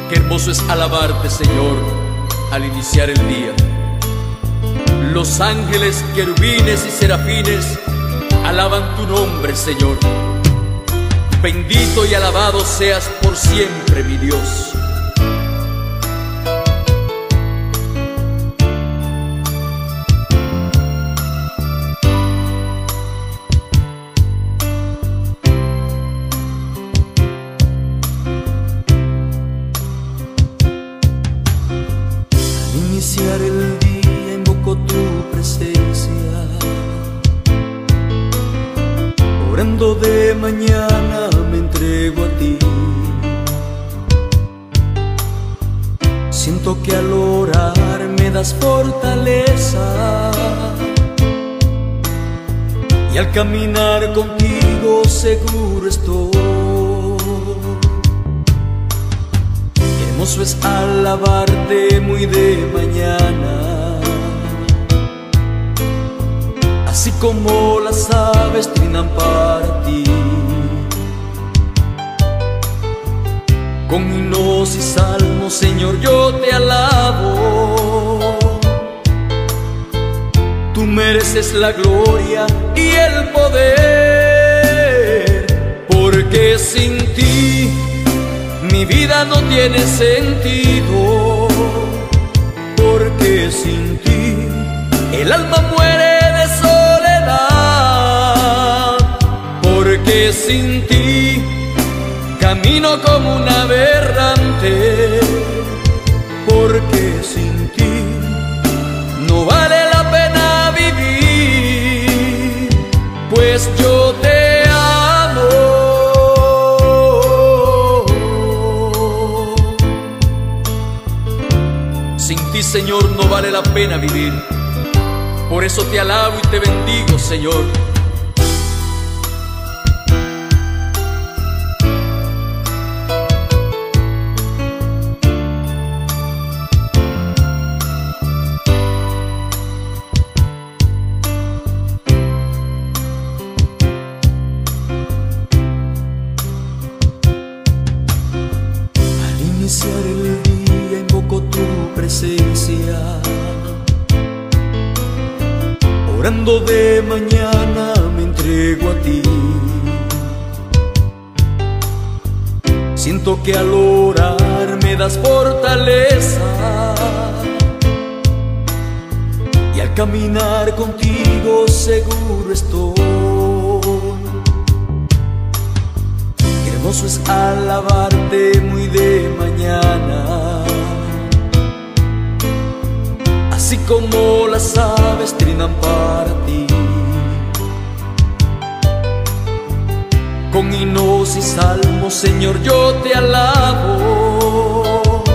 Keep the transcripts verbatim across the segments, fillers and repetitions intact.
Qué hermoso es alabarte, Señor, al iniciar el día. Los ángeles, querubines y serafines alaban tu nombre, Señor. Bendito y alabado seas por siempre, mi Dios. Al iniciar el día invoco tu presencia, orando de mañana me entrego a ti. Siento que al orar me das fortaleza, y al caminar contigo seguro estoy. Qué hermoso es alabarte muy de mañana, así como las aves trinan para ti. Con himnos y salmos, Señor, yo te alabo. Tú mereces la gloria y el poder, porque sin ti mi vida no tiene sentido, porque sin ti el alma muere de soledad, porque sin ti camino como un aberrante, porque sin ti no vale la pena vivir, pues yo te amo. Sin ti, Señor, no vale la pena vivir. Por eso te alabo y te bendigo, Señor. Al iniciar el día invoco tu presencia, orando de mañana me entrego a ti. Siento que al orar me das fortaleza, y al caminar contigo seguro estoy. Qué hermoso es alabarte muy de mañana, así como las aves trinan para ti. Con himnos y salmos, Señor, yo te alabo.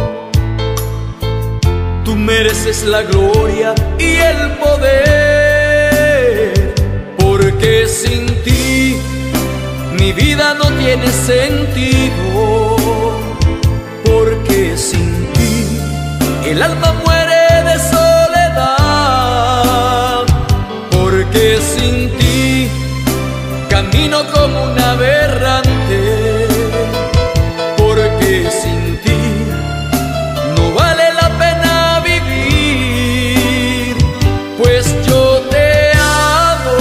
Tú mereces la gloria y el poder, porque sin ti mi vida no tiene sentido, porque sin ti el alma muere de soledad, porque sin ti camino como un aberrante, porque sin ti no vale la pena vivir, pues yo te amo.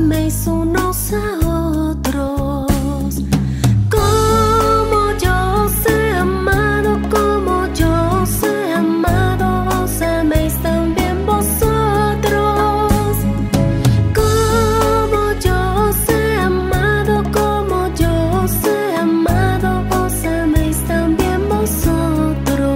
améis unos a otros. Como yo os he amado, como yo os he amado, os améis también vosotros. Como yo os he amado, como yo os he amado, os améis también vosotros.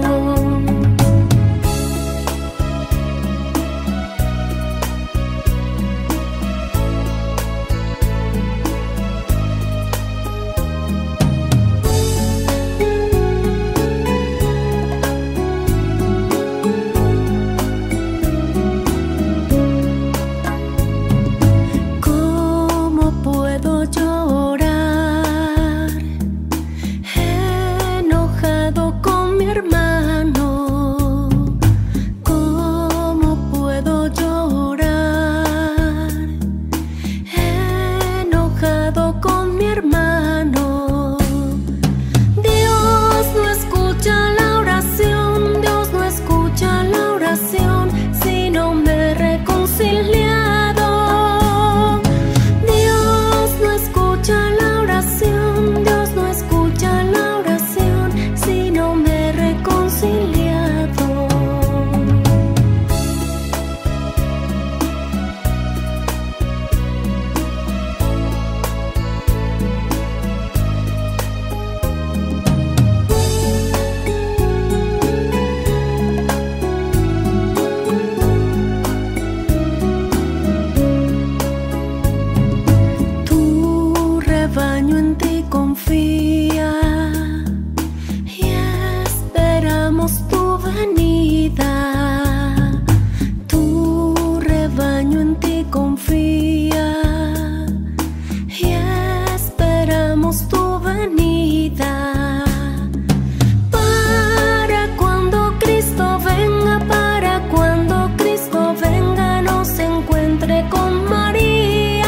¿Cómo puedo llorar enojado con mi hermano? ¿Cómo puedo llorar enojado con mi hermano? Dios no escucha la oración, Dios no escucha la oración si no me he reconciliado. Dios no escucha la oración, Dios no escucha la oración si no me he reconciliado. Tu rebaño en ti confía y esperamos tu venida. Tu rebaño en ti confía y esperamos tu venida. Para cuando Cristo venga, para cuando Cristo venga, nos encuentre con María.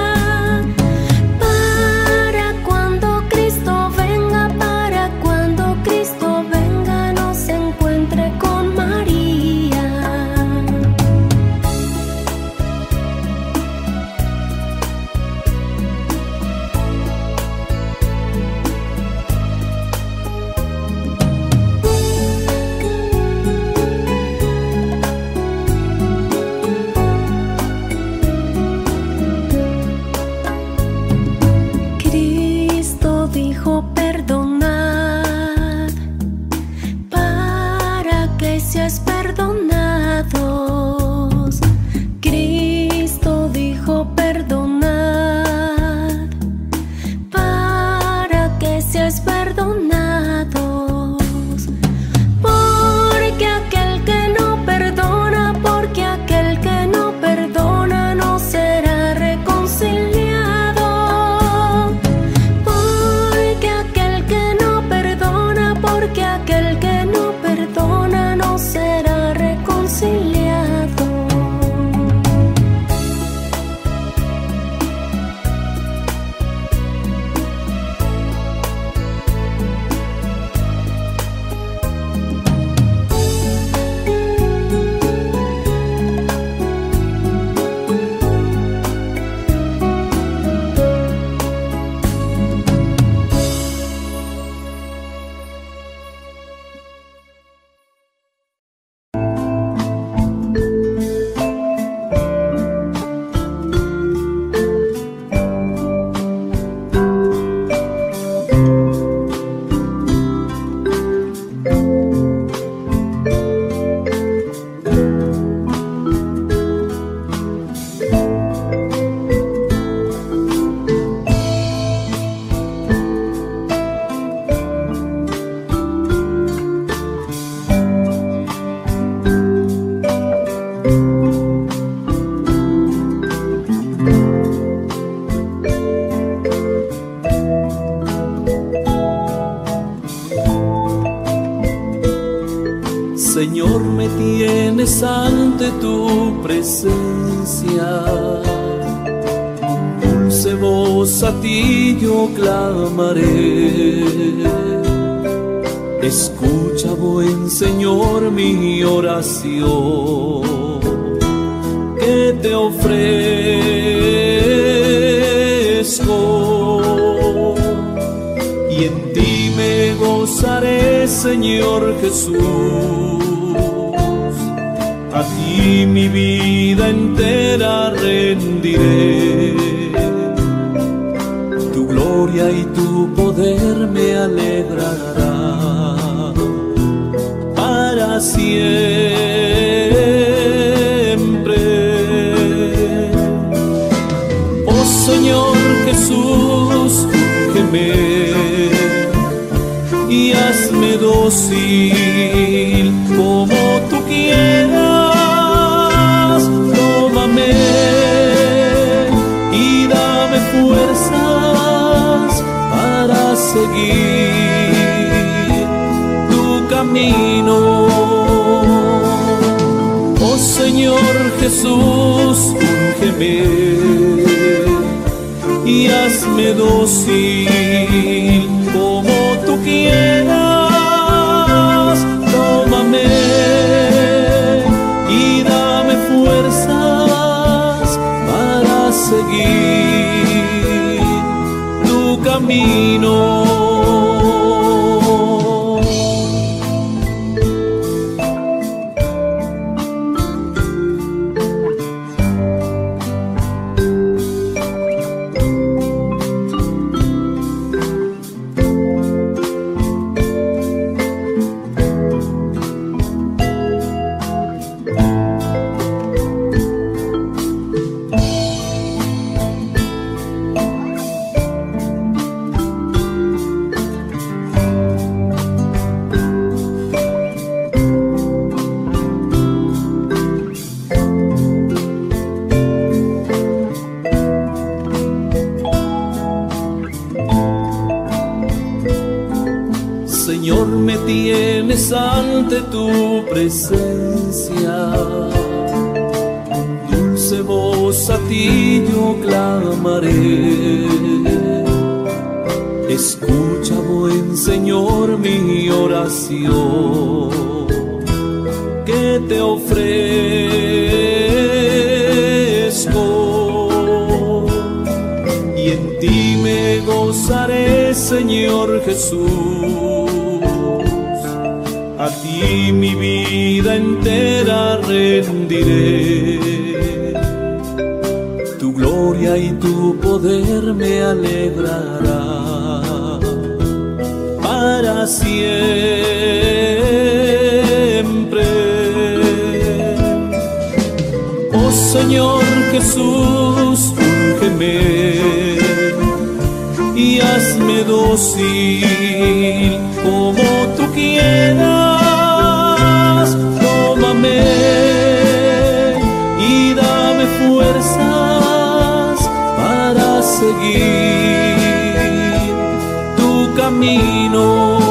Para cuando Cristo venga, para cuando Cristo venga, nos encuentre con María. Cristo dijo perdonad para que seas perdonados. Cristo dijo perdonad para que seas perdonados. Porque aquel que no perdona, porque aquel que no perdona no será reconciliado. Porque aquel que no perdona, porque aquel que no perdona no será reconciliado. Señor, me tienes ante tu presencia. Dulce voz, a ti yo clamaré. Escucha, buen Señor, mi oración, que te ofrezco. Señor Jesús. A ti mi vida entera rendiré. Tu gloria y tu poder me alegrará para siempre. Oh Señor Jesús, úngeme y hazme dócil como tú quieras. Tómame y dame fuerzas para seguir tu camino. Oh Señor Jesús, úngeme y hazme dócil como tú quieras. Tómame y dame fuerzas para seguir tu camino. Señor, me tienes ante tu presencia, dulce voz a ti yo clamaré. Escucha, buen Señor, mi oración que te ofrezco, y en ti me gozaré, Señor Jesús. A ti mi vida entera rendiré. Tu gloria y tu poder me alegrará para siempre. Oh Señor Jesús, úngeme y hazme dócil como tú quieras. Tómame y dame fuerzas para seguir tu camino.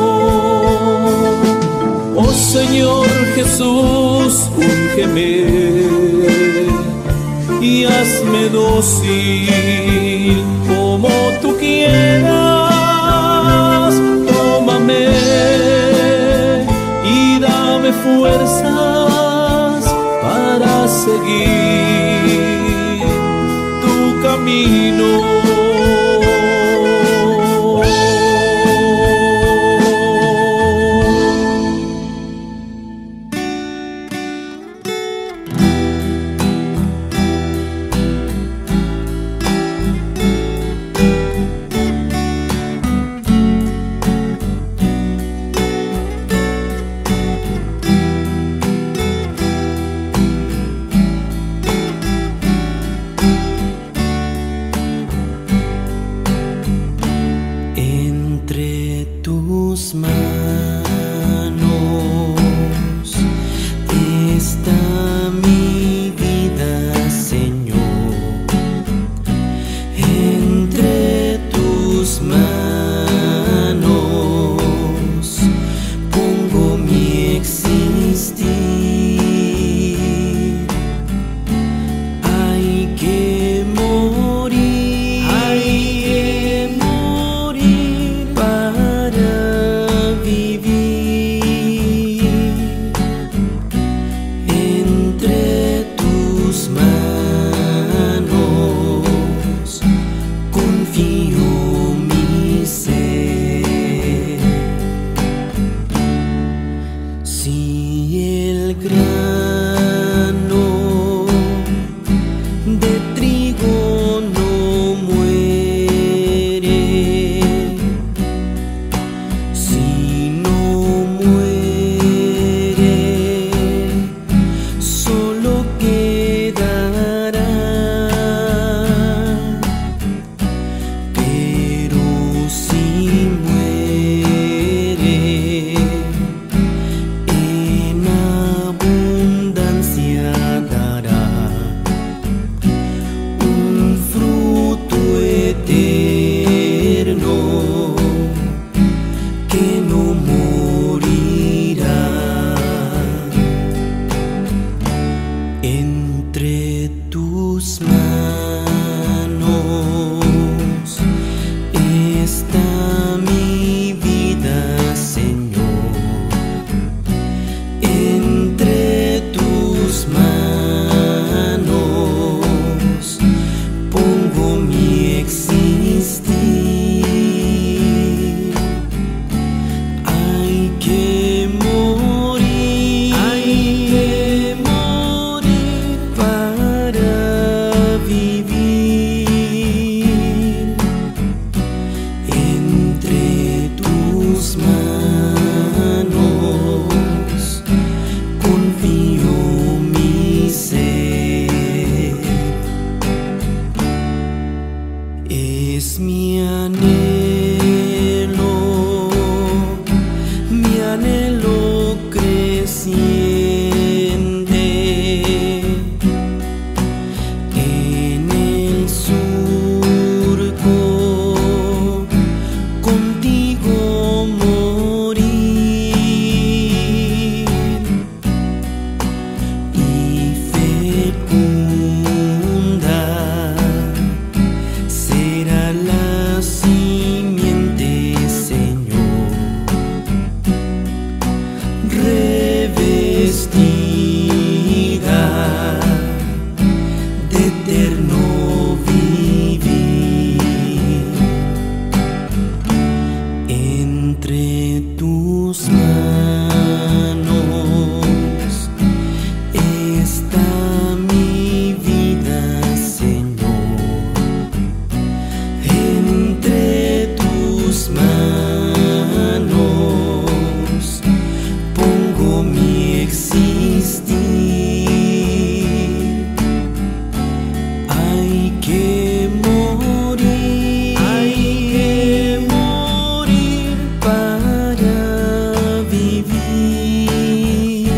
Oh Señor Jesús, úngeme y hazme dócil como tú quieras. Tómame y dame fuerzas para seguir tu camino. Es mi anhelo, mi anhelo creciente en el surco, contigo morir y fecunda será la simiente, Señor, revestida de eterno vivir. Entre tus manos está mi vida, Señor. Entre tus manos pongo mi existir. Hay que morir, hay que morir para vivir.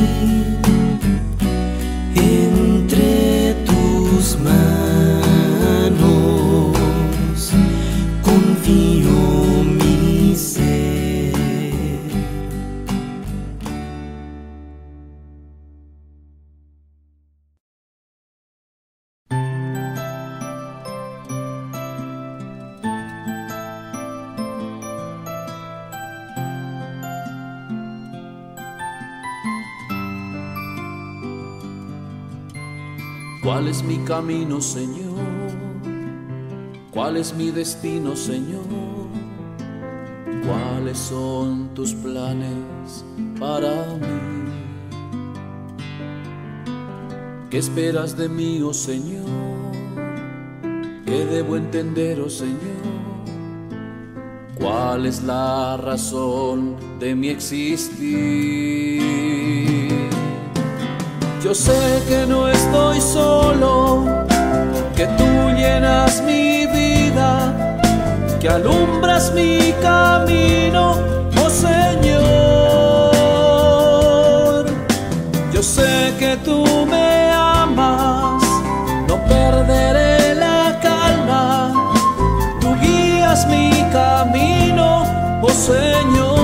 Entre tus manos confío mi ser. ¿Cuál es mi camino, Señor? ¿Cuál es mi destino, Señor? ¿Cuáles son tus planes para mí? ¿Qué esperas de mí, oh Señor? ¿Qué debo entender, oh Señor? ¿Cuál es la razón de mi existir? Yo sé que no estoy solo, que tú llenas mi vida, que alumbras mi camino, oh Señor. Yo sé que tú me amas, no perderé la calma, tú guías mi camino, oh Señor.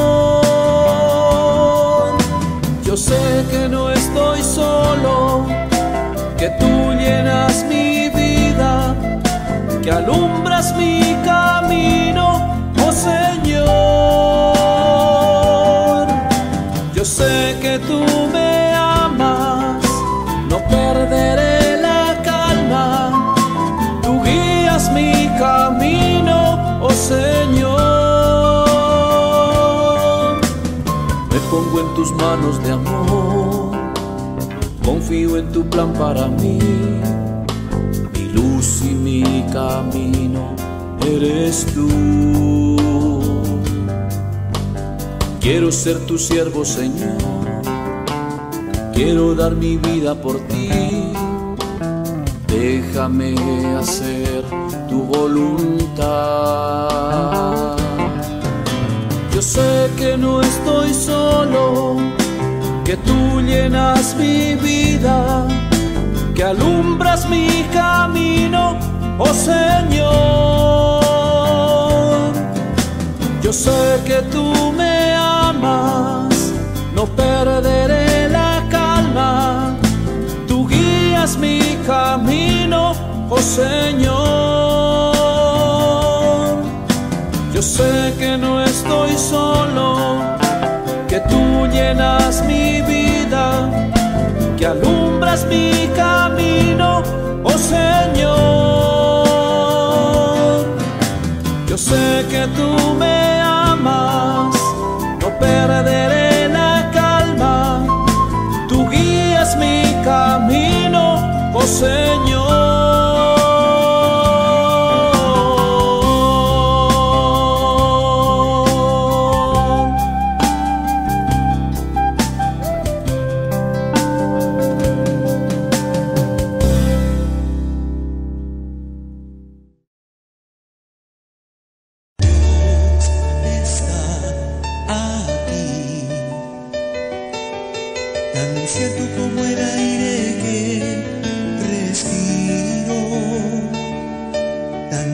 Yo sé que no estoy solo, que tú llenas mi vida, que alumbras mi camino, oh Señor. Yo sé que tú me amas, no perderé la calma, tú guías mi camino, oh Señor. Me pongo en tus manos de amor, confío en tu plan para mí, mi luz y mi camino eres tú. Quiero ser tu siervo, Señor, quiero dar mi vida por ti, déjame hacer tu voluntad. Yo sé que no estoy solo, que tú llenas mi vida, que alumbras mi camino, oh Señor. Yo sé que tú me amas, no perderé la calma, tú guías mi camino, oh Señor. Yo sé que no estoy solo, que tú llenas mi vida, que alumbras mi camino, oh Señor. Yo sé que tú me amas, no perderé la calma, tú guías mi camino, oh Señor.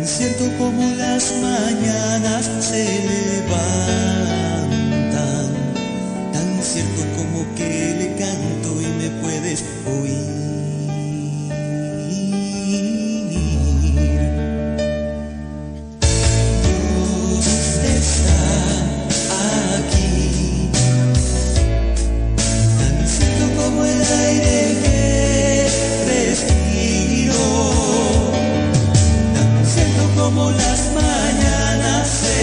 cierto como las mañanas se levantan, tan cierto como que le canto y me puedes oír. Dios está aquí, tan cierto como el aire que respiro, tan cierto como las mañanas se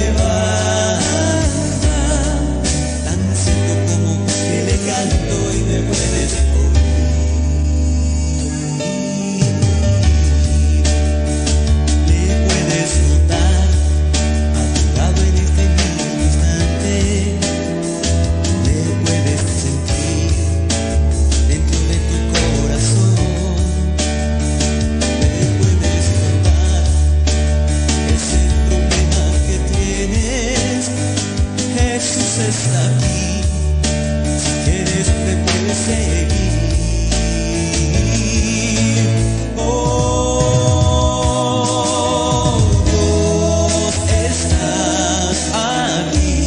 levantan, tan cierto como que le canto y me puedes oír. Le puedes notar a tu lado en este mismo instante, le puedes sentir dentro de tu corazón, le puedes notar ese problema que tienes. Jesús está aquí, si quieres te puedes seguir. Oh, Dios, estás aquí,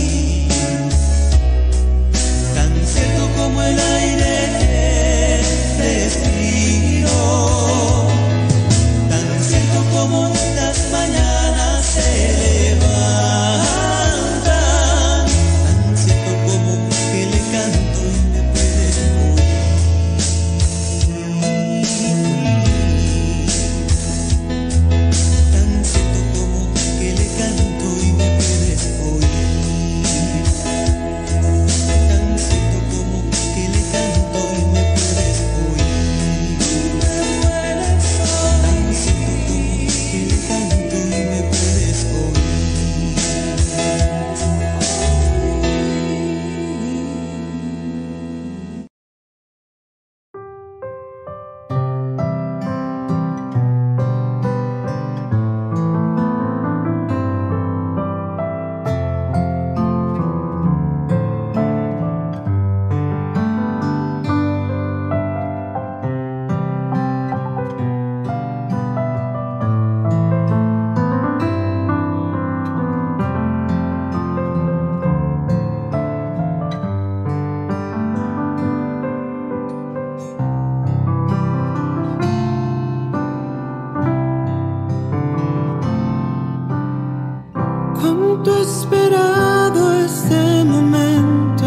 tan cierto como el aire que respiro, tan cierto como las mañanas se levantan, tan cierto como que le canto y me puedes oír. Tan cierto como que le canto y me puedes oír. Tan cierto como que le canto y me puedes oír. Tan cierto como que le canto y me puedes oír. Cuánto he esperado este momento,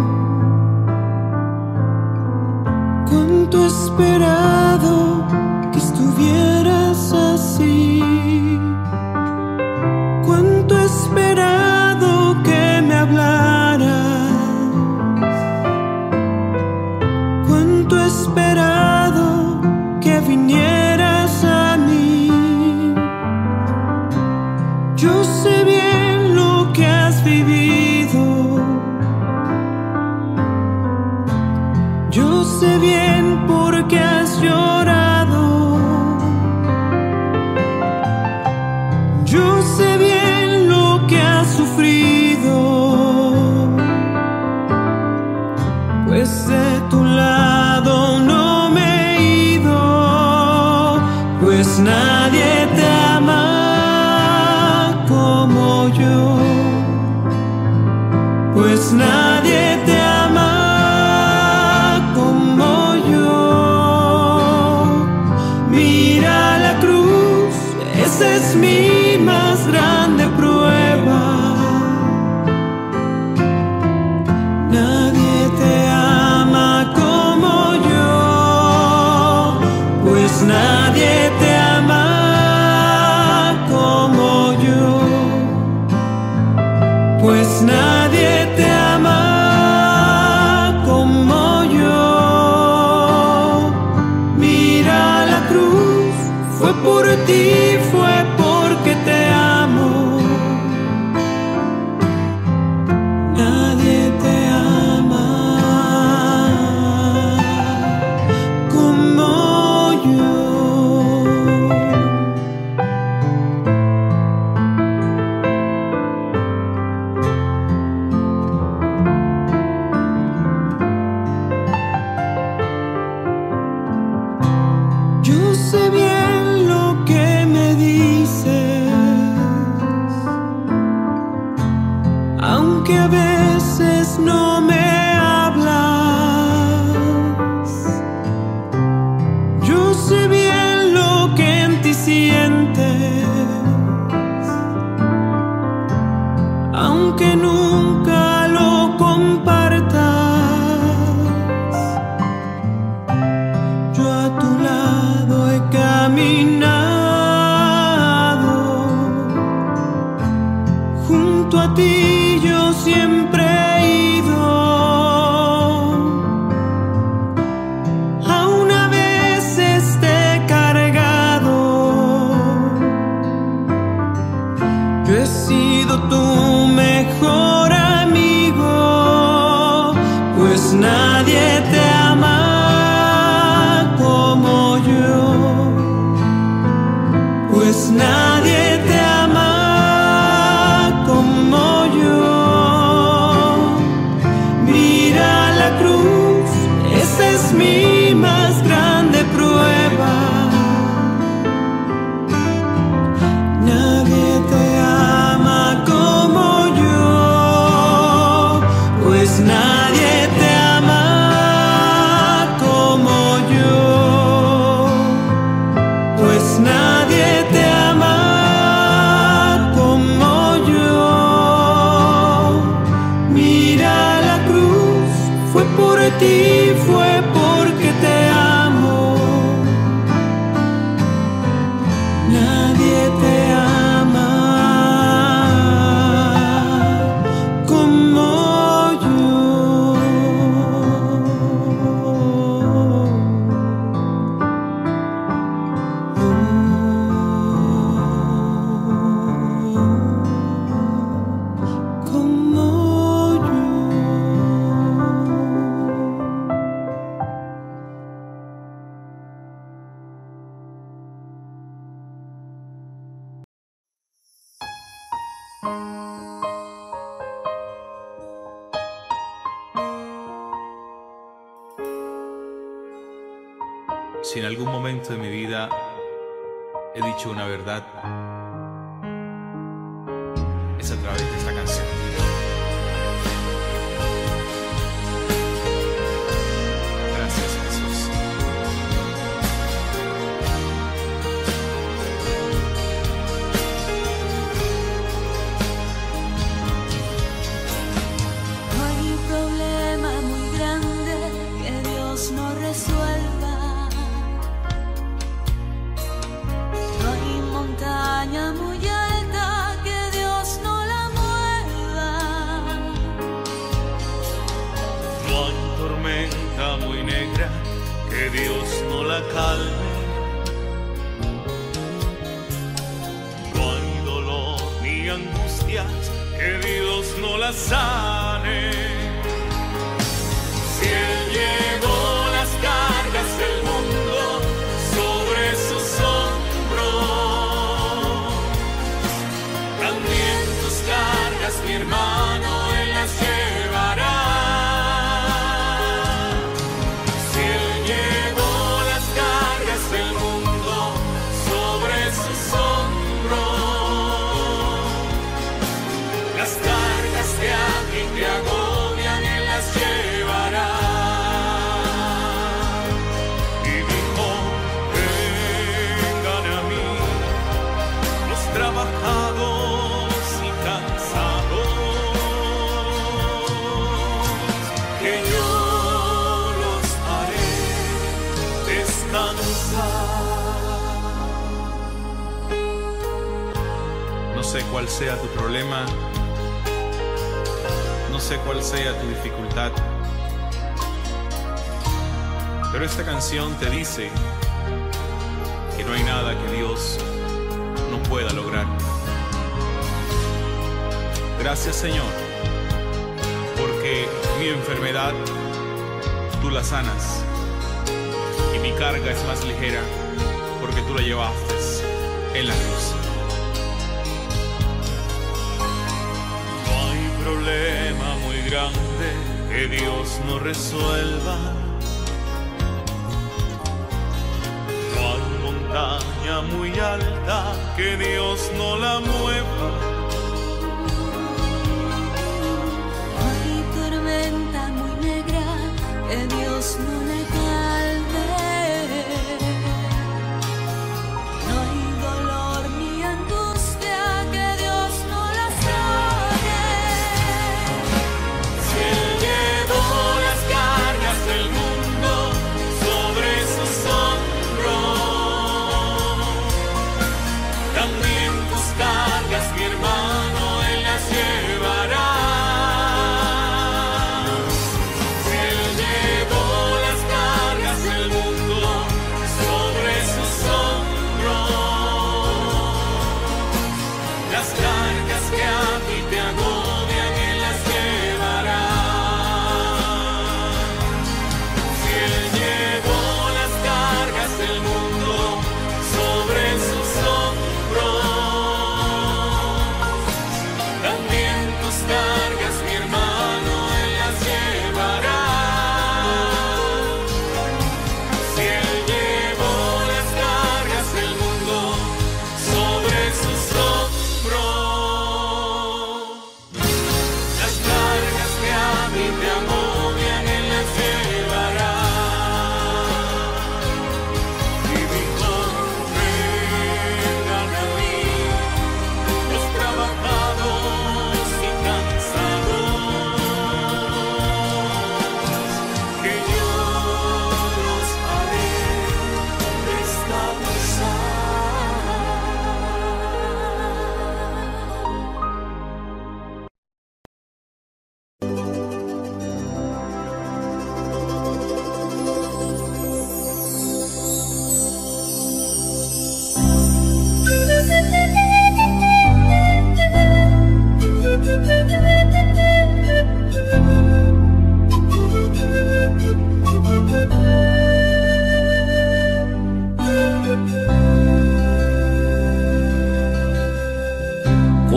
cuánto he esperado que estuvieras así, cuánto he esperado que me hablaras, cuánto he esperado que vinieras a mí. Yo sé bien lo que has vivido, yo sé bien por qué has llorado, yo sé bien lo que has sufrido, pues de tu lado no me he ido, pues nadie te ama como yo, pues nadie te ama como yo. Mira la cruz, esa es mi más grande prueba. Nadie te ama como yo, pues nadie te ama como yo, pues nadie te ama como yo. Mira la cruz, fue por ti, fue porque junto a ti yo siempre he ido. Aún a veces te he cargado. Yo he sido tu mejor amigo, pues nadie te ama como yo. Pues nadie te ama como yo. Mira la cruz, esa es mi más grande prueba. Nadie te ama como yo, pues nadie te ama como yo. Pues nadie te ama como yo. Mira la cruz, fue por ti, fue porque te amo. Nadie te ama como yo. Si en algún momento de mi vida he dicho una verdad, es a través de esta canción. Gracias, Jesús. No hay un problema muy grande que Dios no resuelva. No hay montaña muy alta que Dios no la mueva. No hay tormenta muy negra que Dios no la calme. No hay dolor ni angustias que Dios no la sane. Si Él llevó las cargas del mundo sobre sus hombros, también tus cargas, mi hermano, Él las llevará. Si Él llevó las cargas del mundo sobre sus hombros, las cargas de alguien que agobian, Él las llevará. Y dijo, vengan a mí los trabajados y cansados, que yo los haré descansar. No sé cuál sea tu problema, no sé cuál sea tu dificultad, pero esta canción te dice que no hay nada que Dios no pueda lograr. Gracias, Señor, porque mi enfermedad tú la sanas y mi carga es más ligera porque tú la llevaste en la cruz. No hay problema muy grande que Dios no resuelva. No hay montaña muy alta que Dios no la mueva. No hay tormenta muy negra que Dios no le calme. No hay dolor ni angustia que Dios no la sane. Si Él llevó las cargas del mundo sobre sus hombros, también tus cargas, mi hermano.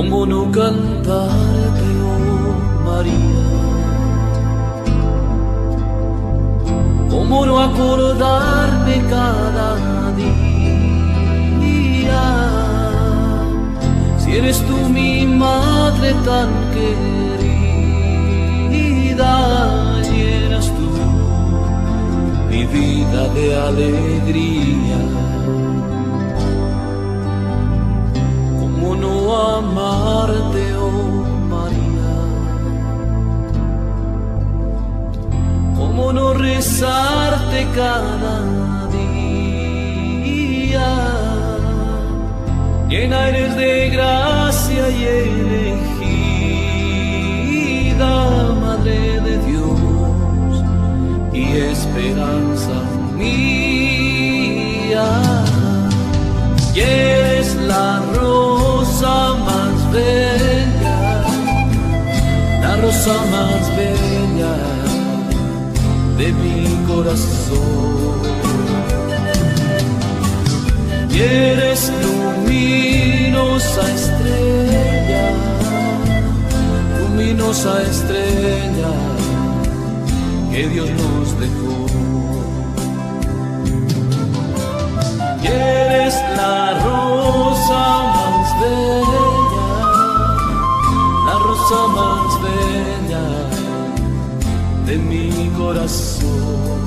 ¿Cómo no cantarte, oh María? ¿Cómo no acordarme cada día? Si eres tú mi madre tan querida, llenas tú mi vida de alegría. ¿Cómo no amarte, oh María? ¿Cómo no rezarte cada día? Llena eres de gracia y elegida, Madre de Dios y esperanza mía. Y eres la rosa más bella, la rosa más bella de mi corazón. Y eres luminosa estrella, luminosa estrella que Dios nos dejó. Y eres la rosa más bella, la rosa más bella de mi corazón.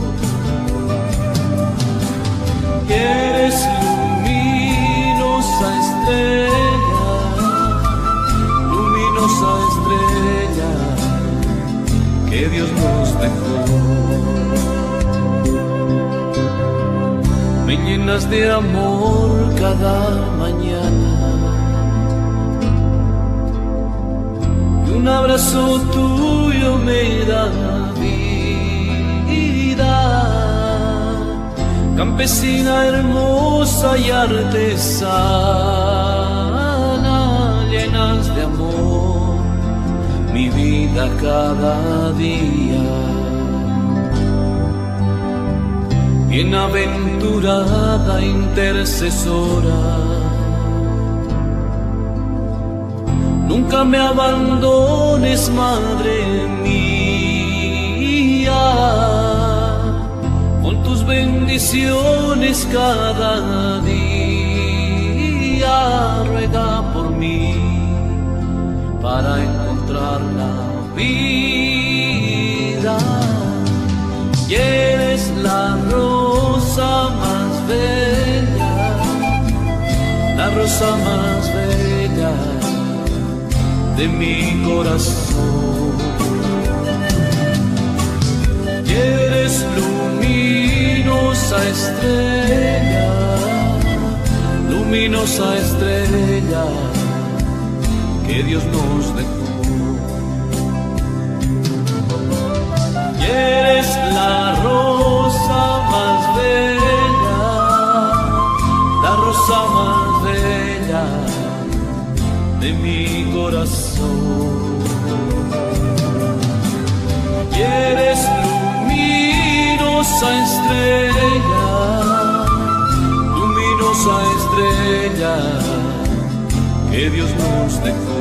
Y eres luminosa estrella, luminosa estrella que Dios nos dejó. Me llenas de amor cada mañana y un abrazo tuyo me da vida. Campesina hermosa y artesana, llenas de amor mi vida cada día. Bienaventurada intercesora, nunca me abandones, Madre mía. Con tus bendiciones cada día, ruega por mí para encontrar la vida. Y eres la rosa más bella, la rosa más bella de mi corazón. Y eres luminosa estrella, luminosa estrella que Dios nos dejó. Y eres la rosa más bella, la rosa más bella de mi corazón. Y eres luminosa estrella, luminosa estrella que Dios nos dejó.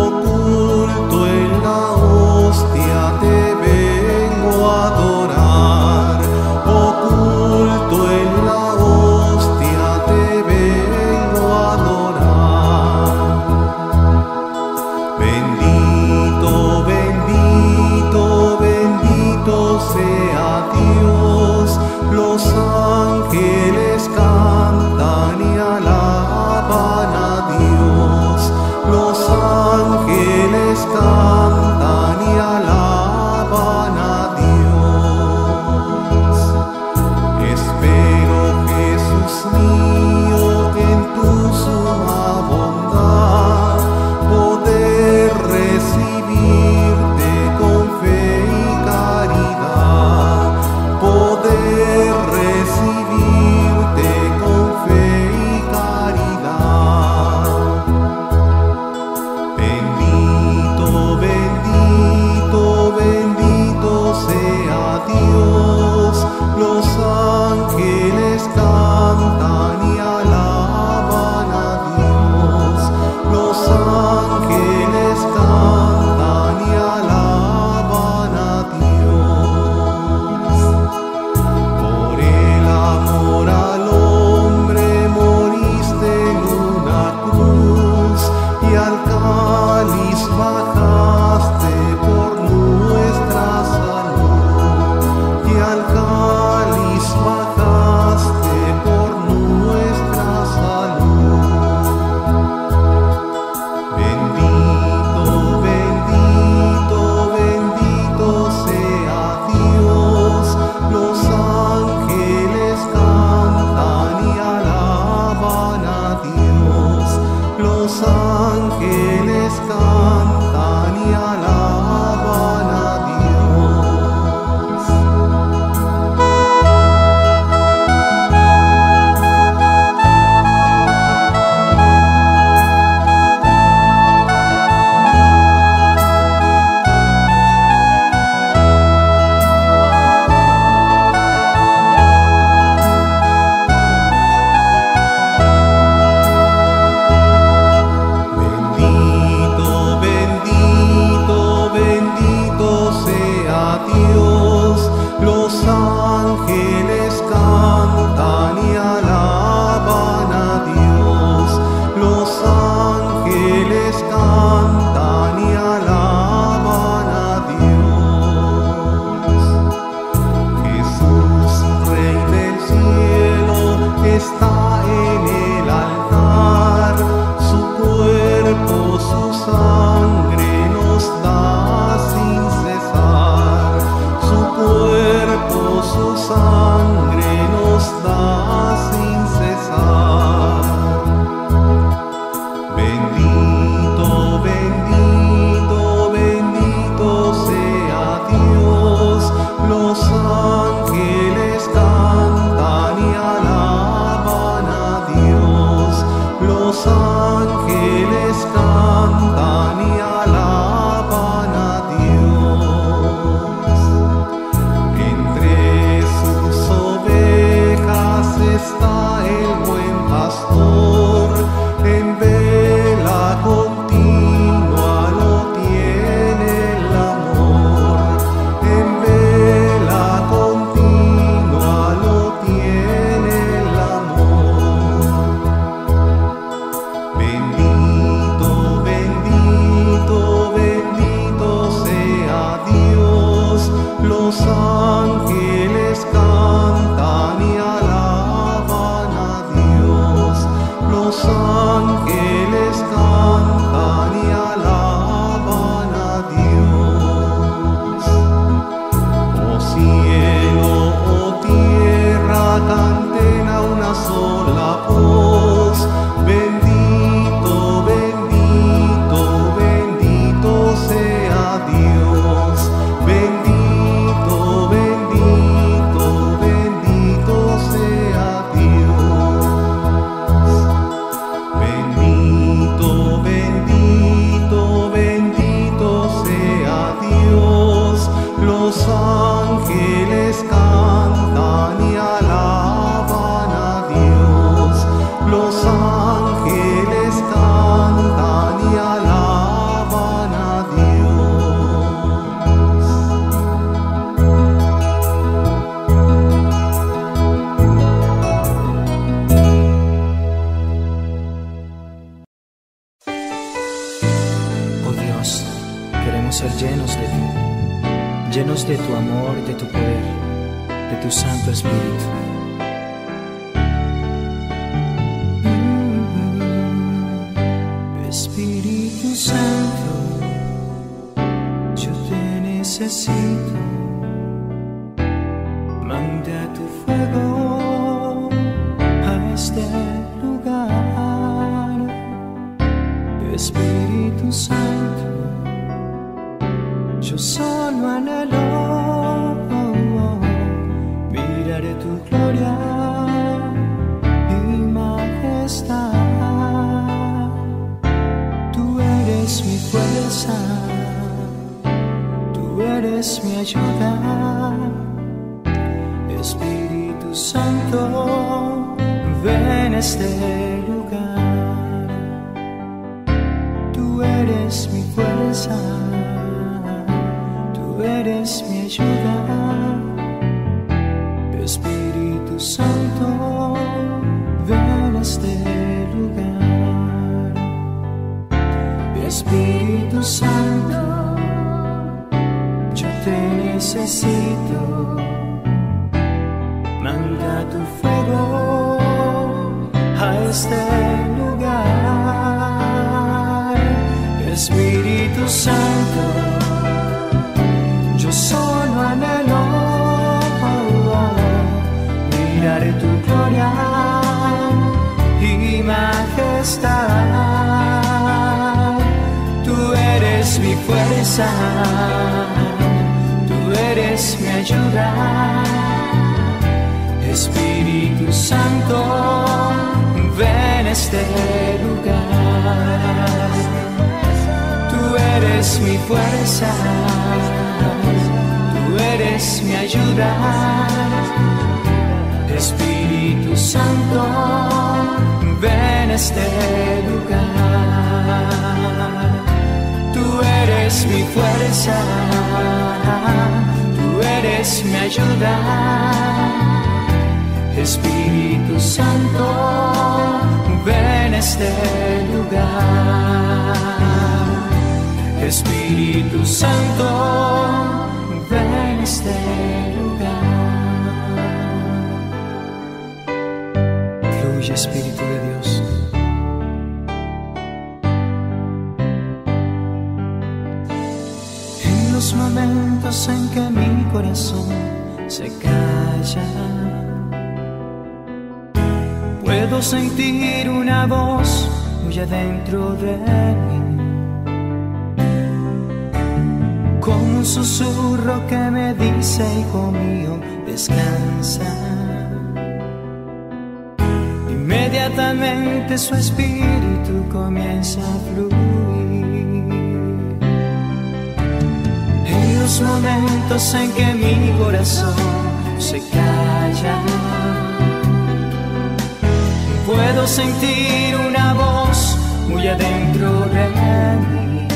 Te vengo a adorar. sangre nos da sin cesar. Bendito, bendito, bendito sea Dios. Los ángeles cantan y alaban a Dios. Los ángeles cantan y alaban a Dios. Entre sus ovejas está el buen pastor. En vela continua lo tiene el amor. En vela continua lo tiene el amor. Bendito, bendito, bendito sea Dios. Los ángeles cantan y alaban a Dios. Los ángeles cantan y alaban a Dios. Oh cielo, oh tierra, canten a una sola voz. Bendito, bendito, bendito sea Dios. Bendito, bendito, bendito sea Dios. Bendito, bendito, bendito sea Dios. Los ángeles cantan y alaban a Dios. Los ángeles cantan y alaban a Oh Dios, queremos ser llenos de ti, llenos de tu amor, de tu poder, de tu Santo Espíritu. Espíritu Santo, yo te necesito. Manda tu fuego a este lugar. Espíritu Santo, yo solo anhelo mirar tu gloria y majestad. Tú eres mi fuerza, tú eres mi ayuda. Espíritu Santo, ven a este lugar. Tú eres mi fuerza, tú eres mi ayuda. Espíritu Santo, ven a este lugar. Espíritu Santo, yo te necesito. Manda tu fuego a este lugar. Espíritu Santo, yo solo anhelo mirar tu gloria y majestad. Tú eres mi fuerza, tú eres mi ayuda. Espíritu Santo, ven a este lugar. Tú eres mi fuerza, tú eres mi ayuda. Espíritu Santo, ven a este lugar. Tú eres mi fuerza, tú eres mi ayuda. Espíritu Santo, ven a este lugar. Espíritu Santo, ven a este lugar. Fluye, Espíritu de Dios. En los momentos en que mi corazón se cae calla. Puedo sentir una voz muy adentro de mí, como un susurro que me dice: hijo mío, descansa. Inmediatamente su espíritu comienza a fluir. En los momentos en que mi corazón se calla, puedo sentir una voz muy adentro de mí,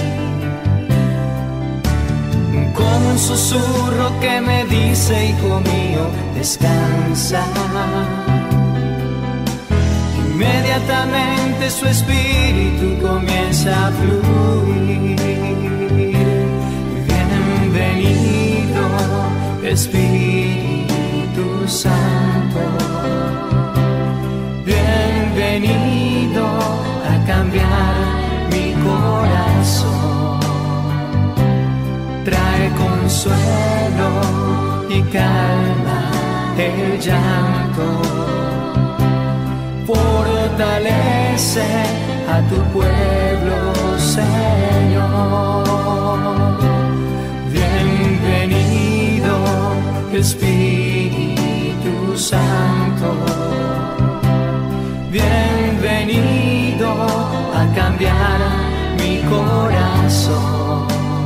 como un susurro que me dice: hijo mío, descansa. Inmediatamente su espíritu comienza a fluir. Bienvenido, Espíritu Santo. Bienvenido a cambiar mi corazón. Trae consuelo y calma el llanto. Fortalece a tu pueblo, Señor. Bienvenido, Espíritu Santo. Bienvenido a cambiar mi corazón.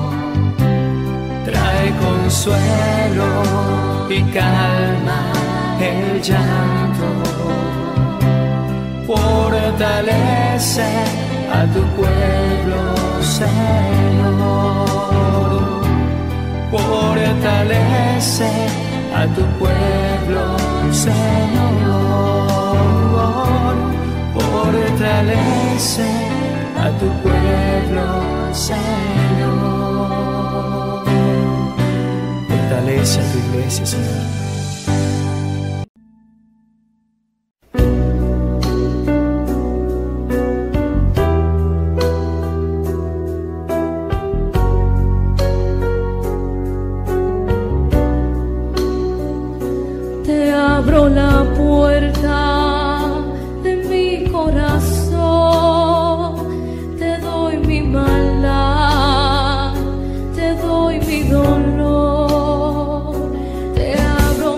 Trae consuelo y calma el llanto. Fortalece a tu pueblo, Señor. Fortalece a tu pueblo, Señor. Fortalece a tu pueblo, Señor. Fortalece a tu iglesia, Señor. Abro la puerta de mi corazón, te doy mi maldad, te doy mi dolor, te abro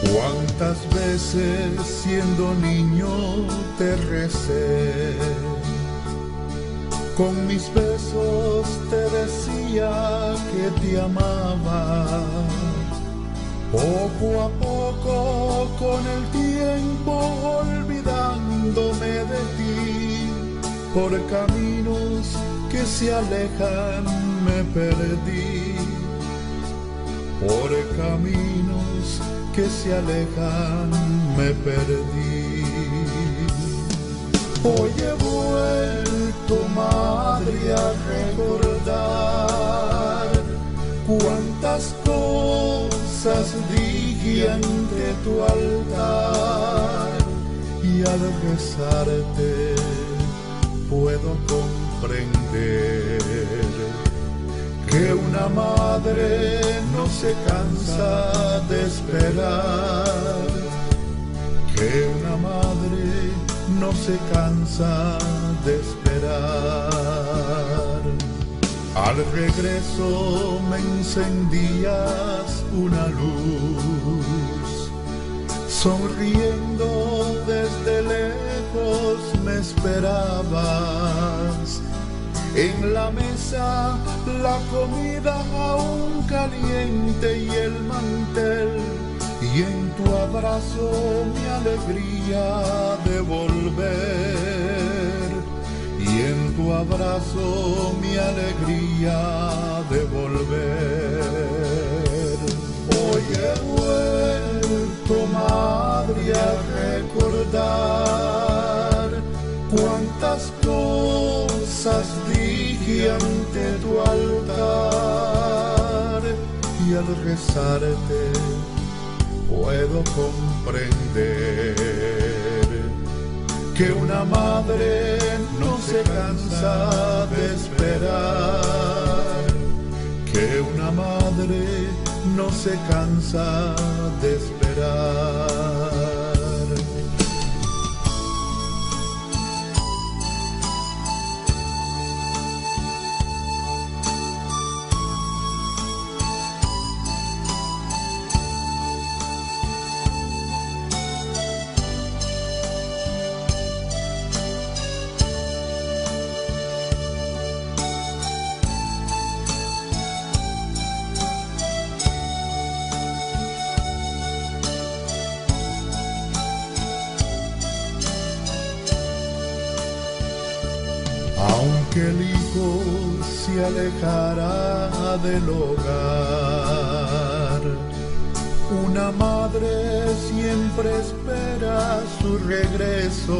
Cuántas veces siendo niño te recé, con mis besos te decía que te amaba. Poco a poco con el tiempo olvidándome de ti, por caminos que se alejan me perdí, por caminos que se alejan me perdí. Hoy he vuelto, madre, a recordar cuántas cosas dije ante tu altar, y al rezarte puedo comprender que una madre no se cansa de esperar, que una madre no se cansa de esperar. Al regreso me encendías una luz, sonriendo desde lejos me esperabas. En la mesa la comida aún caliente y el mantel, y en tu abrazo mi alegría de volver, y en tu abrazo mi alegría de volver. Hoy he vuelto, madre, a recordar cuántas cosas dije ante tu altar, y al rezarte puedo comprender que una madre no se cansa de esperar, que una madre no se cansa de esperar. Aunque el hijo se alejara del hogar, una madre siempre espera su regreso.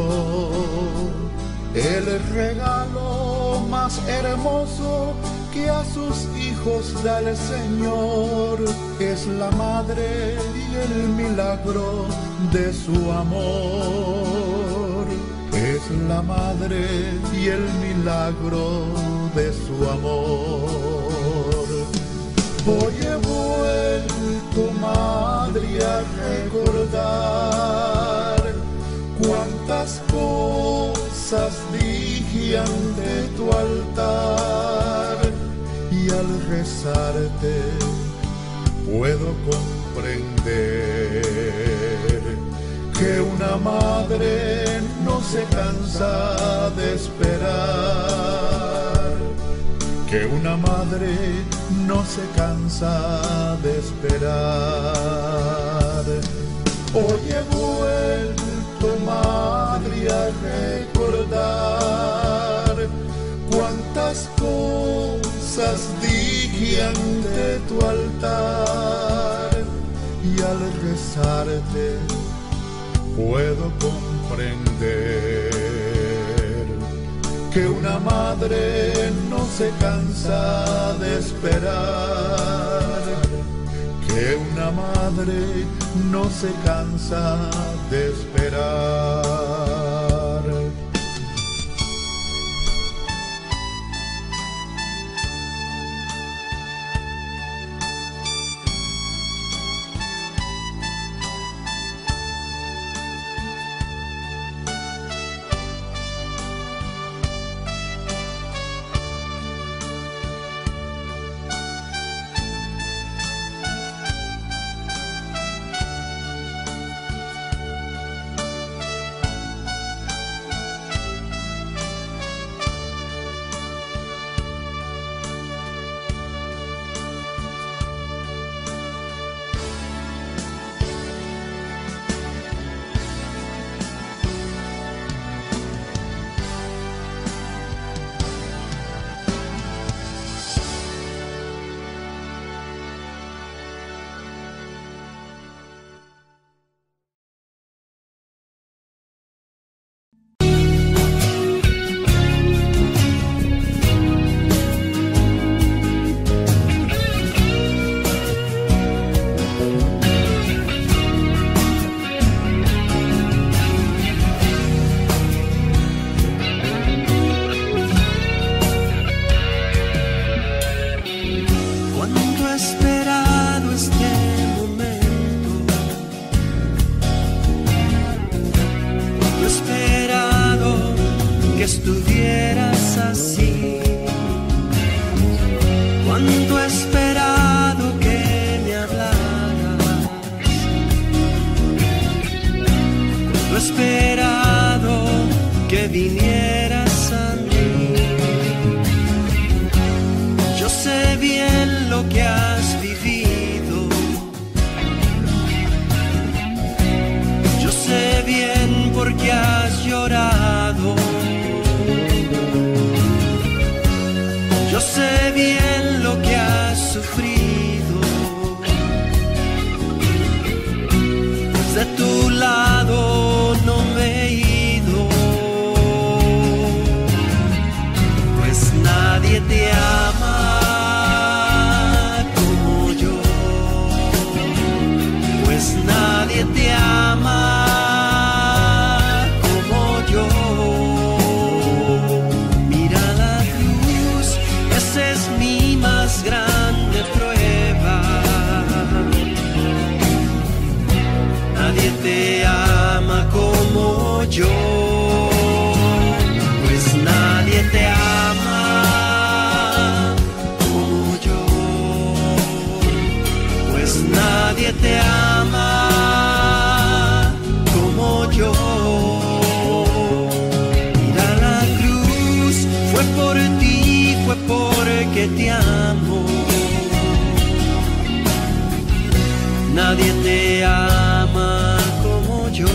El regalo más hermoso que a sus hijos da el Señor es la madre y el milagro de su amor. Es la madre y el milagro de su amor. Hoy he vuelto, madre, a recordar cuántas cosas dije ante tu altar, y al rezarte puedo comprender que una madre no se cansa de esperar, que una madre no se cansa de esperar. Hoy he vuelto, madre, a recordar cuántas cosas dije ante tu altar, y al rezarte puedo comprender que una madre no se cansa de esperar, que una madre no se cansa de esperar. Cuánto he esperado este momento, cuánto he esperado que estuvieras así, cuánto he esperado que me hablaras, cuánto he esperado que vinieras a mí. Yo sé bien lo que has vivido, yo sé bien por qué has llorado, yo sé bien lo que has sufrido, pues de tu lado no me he ido, pues nadie te ama como yo, pues nadie te ama como yo. Mira la cruz, esa es mi más grande prueba. Nadie te ama como yo, pues nadie te ama como yo, pues nadie te ama como yo. Mira la cruz, fue por ti, fue porque te amo. Nadie te ama como yo.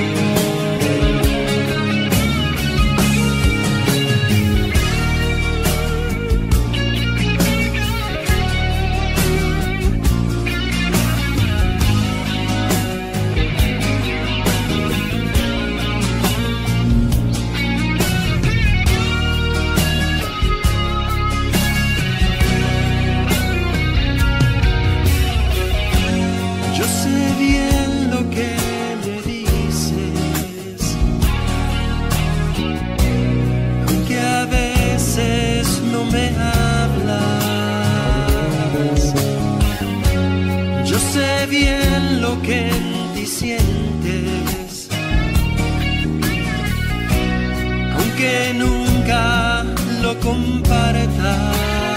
Yo sé bien lo que me dices, aunque a veces no me hablas. Yo sé bien lo que en ti sientes, aunque nunca lo compartas.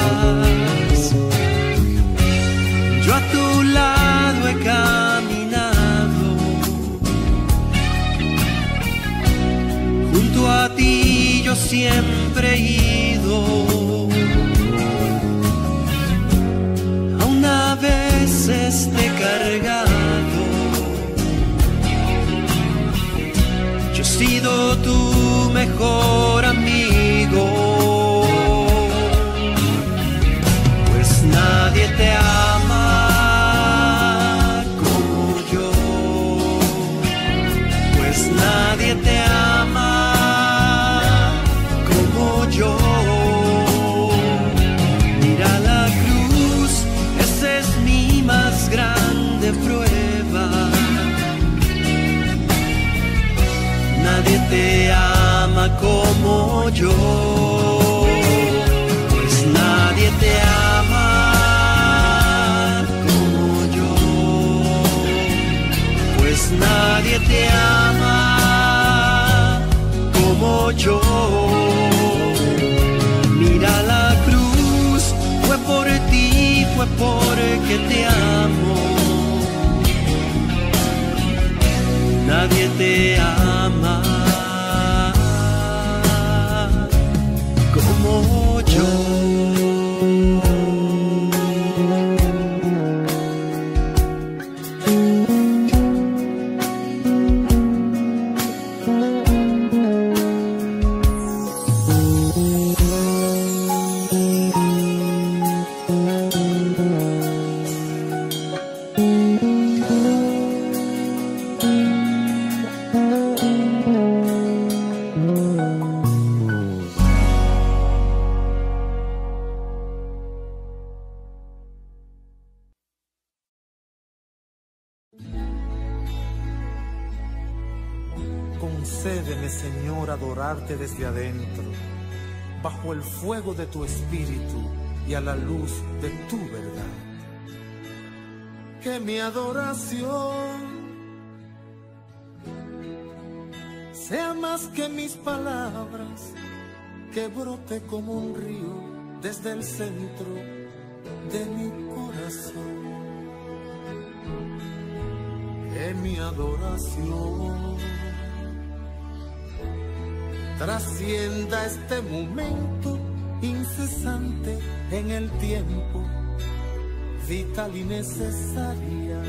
Yo a tu lado he caminado, junto a ti yo siempre he ido, aún a veces te he cargado. Yo he sido tu mejor amigo, pues nadie te ama como yo, pues nadie te ama como yo. Mira la cruz, esa es mi más grande prueba. Nadie te ama como yo, pues nadie te ama como yo, pues nadie te ama como yo. Mira la cruz, fue por ti, fue porque te amo. Nadie te ama como yo. Concédeme, Señor, adorarte desde adentro, bajo el fuego de tu espíritu, y a la luz de tu verdad. Que mi adoración sea más que mis palabras, que brote como un río desde el centro de mi corazón. Que mi adoración trascienda este momento incesante en el tiempo, vital y necesaria,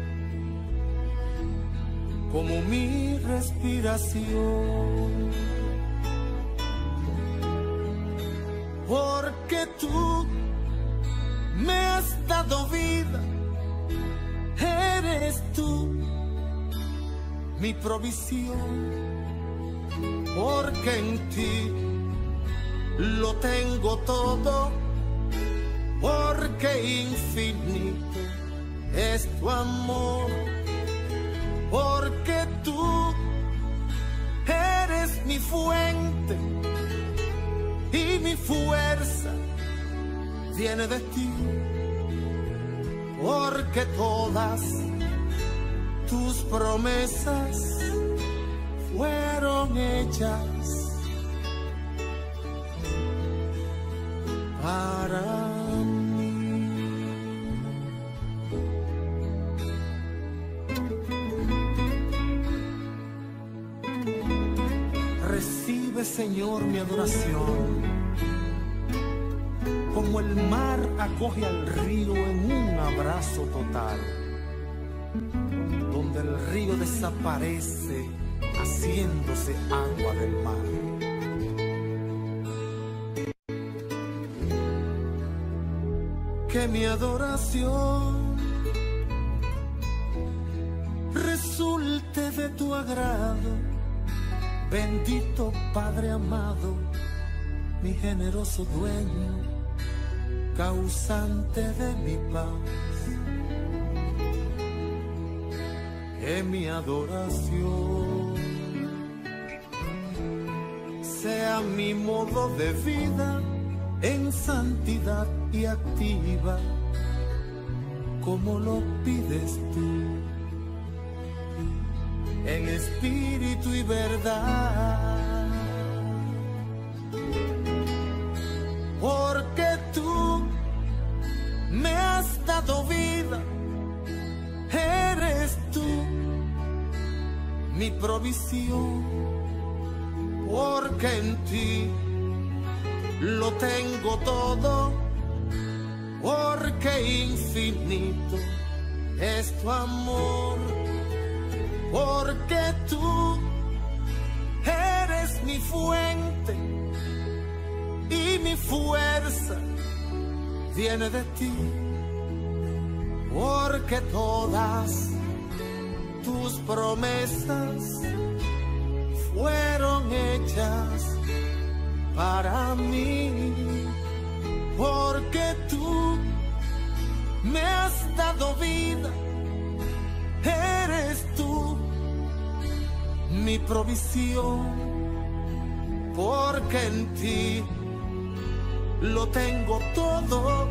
como mi respiración. Porque tú me has dado vida, eres tú mi provisión. Porque en ti lo tengo todo, porque infinito es tu amor. Porque tú eres mi fuente y mi fuerza viene de ti. Porque todas tus promesas fueron hechas para mí. Recibe, Señor, mi adoración, como el mar acoge al río en un abrazo total, donde el río desaparece haciéndose agua del mar. Que mi adoración resulte de tu agrado, bendito Padre amado, mi generoso dueño, causante de mi paz. Que mi adoración sea mi modo de vida en santidad y activa, como lo pides tú, en espíritu y verdad. Porque tú me has dado vida, eres tú mi provisión. Porque en ti lo tengo todo, porque infinito es tu amor. Porque tú eres mi fuente y mi fuerza viene de ti. Porque todas tus promesas fueron hechas para mí. Porque tú me has dado vida, eres tú mi provisión. Porque en ti lo tengo todo,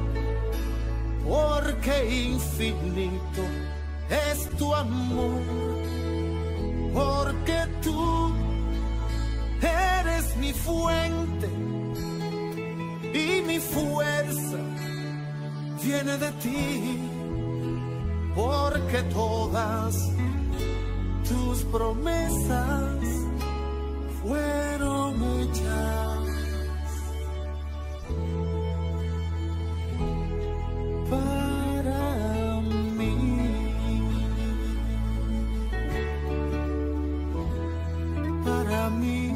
porque infinito es tu amor. Porque tú eres mi fuente y mi fuerza viene de ti. Porque todas tus promesas fueron hechas para mí, para mí.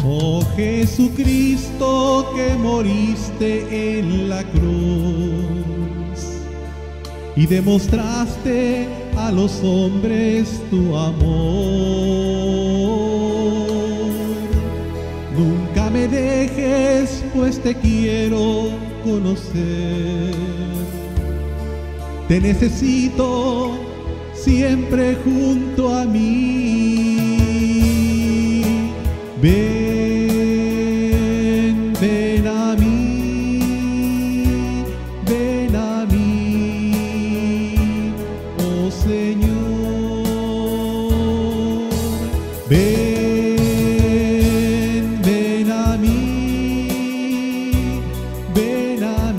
Oh Jesucristo, que moriste en la cruz y demostraste a los hombres tu amor. Nunca me dejes, pues te quiero conocer. Te necesito siempre junto a mí. Ven, ven a mí, ven a mí, oh Señor. Ven, ven a mí, ven a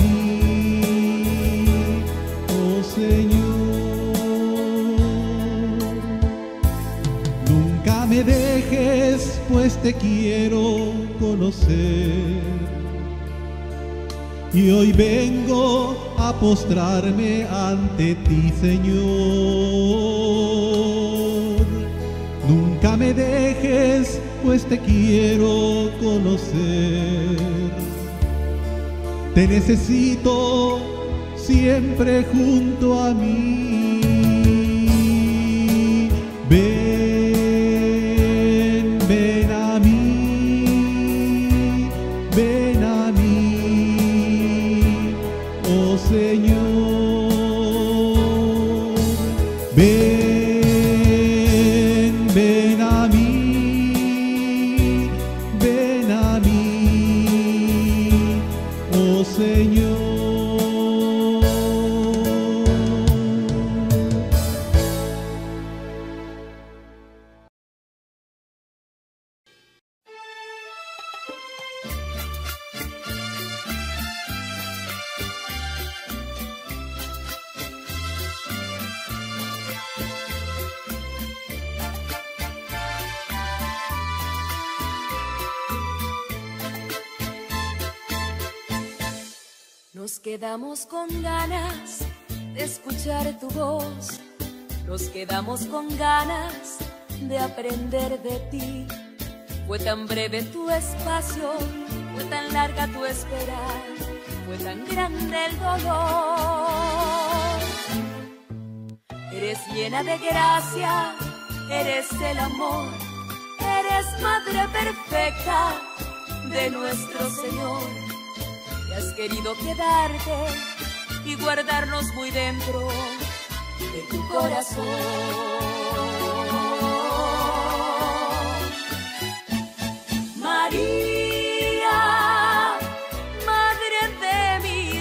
mí, oh Señor. Nunca me dejes, pues te quiero conocer. Y hoy vengo a postrarme ante ti, Señor. Nunca me dejes, pues te quiero conocer. Te necesito siempre junto a mí. Ven, ven a mí, ven a mí, oh Señor. Ven, ven a mí, ven a mí, oh Señor. Nos quedamos con ganas de escuchar tu voz, nos quedamos con ganas de aprender de ti. Fue tan breve tu espacio, fue tan larga tu espera, fue tan grande el dolor. Eres llena de gracia, eres el amor, eres madre perfecta de nuestro Señor. Has querido quedarte y guardarnos muy dentro de tu corazón. María, Madre de mi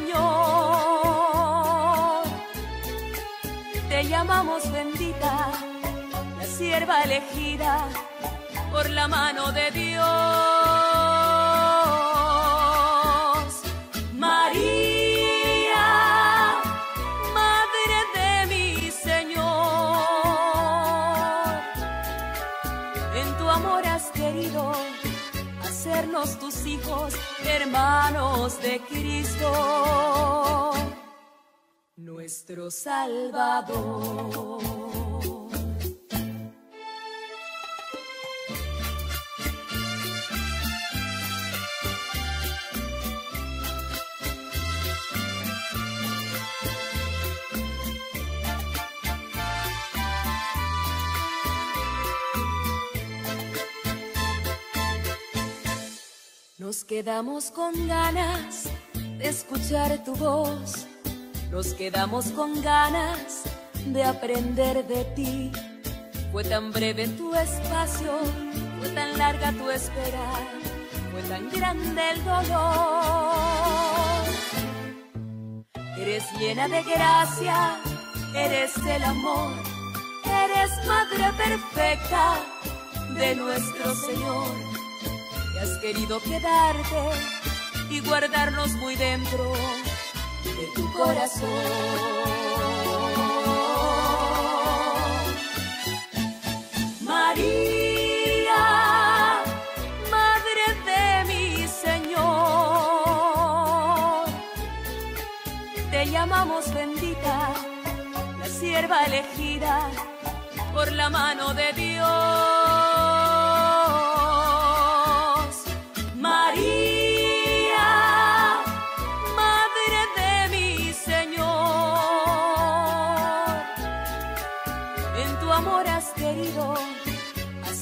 Señor, te llamamos bendita, la sierva elegida por la mano de Dios. Hacernos tus hijos, hermanos de Cristo, nuestro Salvador. Nos quedamos con ganas de escuchar tu voz, nos quedamos con ganas de aprender de ti. Fue tan breve tu espacio, fue tan larga tu espera, fue tan grande el dolor. Eres llena de gracia, eres el amor, eres madre perfecta de nuestro Señor. Has querido quedarte y guardarnos muy dentro de tu corazón. María, Madre de mi Señor, te llamamos bendita, la sierva elegida por la mano de Dios.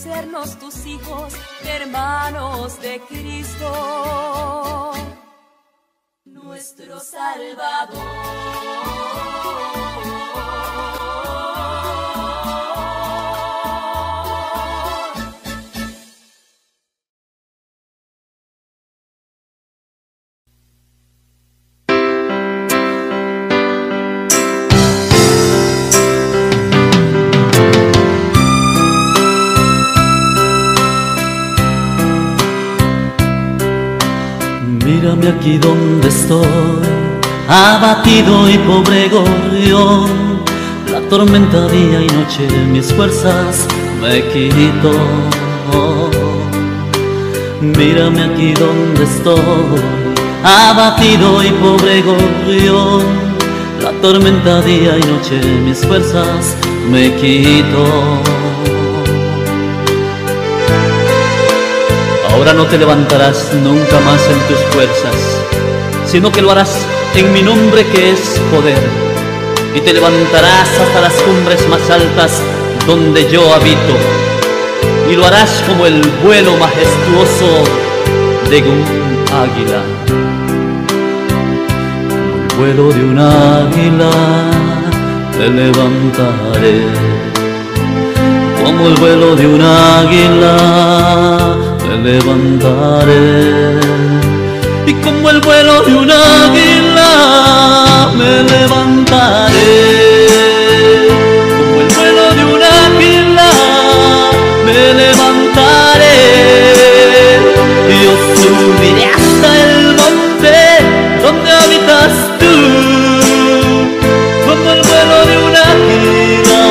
sernos tus hijos, hermanos de Cristo, nuestro Salvador. Mírame aquí donde estoy, abatido y pobre gorrión. La tormenta día y noche mis fuerzas me quitó. Mírame aquí donde estoy, abatido y pobre gorrión. La tormenta día y noche mis fuerzas me quitó. Ahora no te levantarás nunca más en tus fuerzas, sino que lo harás en mi nombre que es poder, y te levantarás hasta las cumbres más altas donde yo habito, y lo harás como el vuelo majestuoso de un águila. Como el vuelo de un águila te levantaré, como el vuelo de un águila me levantaré, y como el vuelo de un águila me levantaré, como el vuelo de un águila me levantaré, y yo subiré hasta el monte donde habitas tú, como el vuelo de un águila.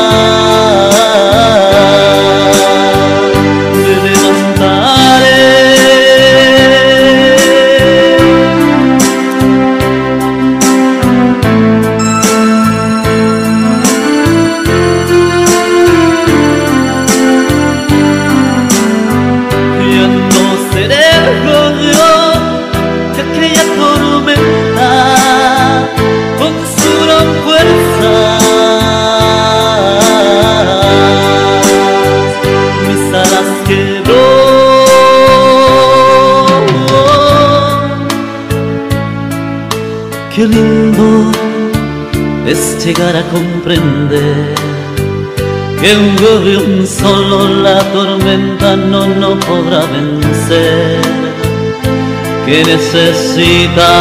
Qué lindo es llegar a comprender que un gorrión solo la tormenta no, no podrá vencer, que necesita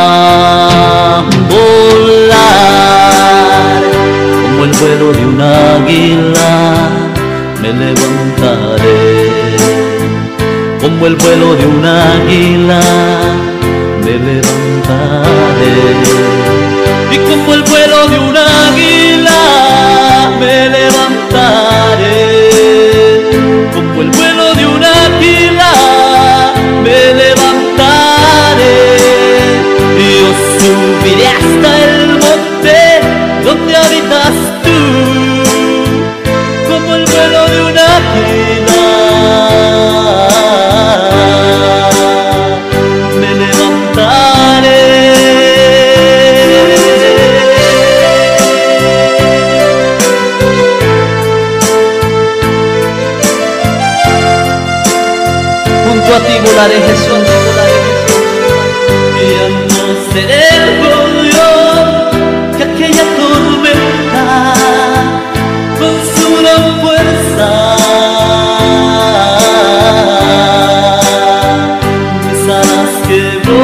volar, como el vuelo de un águila me levantaré, como el vuelo de un águila me levantaré, y como el vuelo de un águila me levantaré, como el vuelo de un águila me levantaré, y yo subiré hasta el monte donde habitas tú, como el vuelo de un águila me levantaré. Junto a ti volaré, Jesús, y ya no seré el gorrión que aquella tormenta con su gran fuerza mis alas quebró.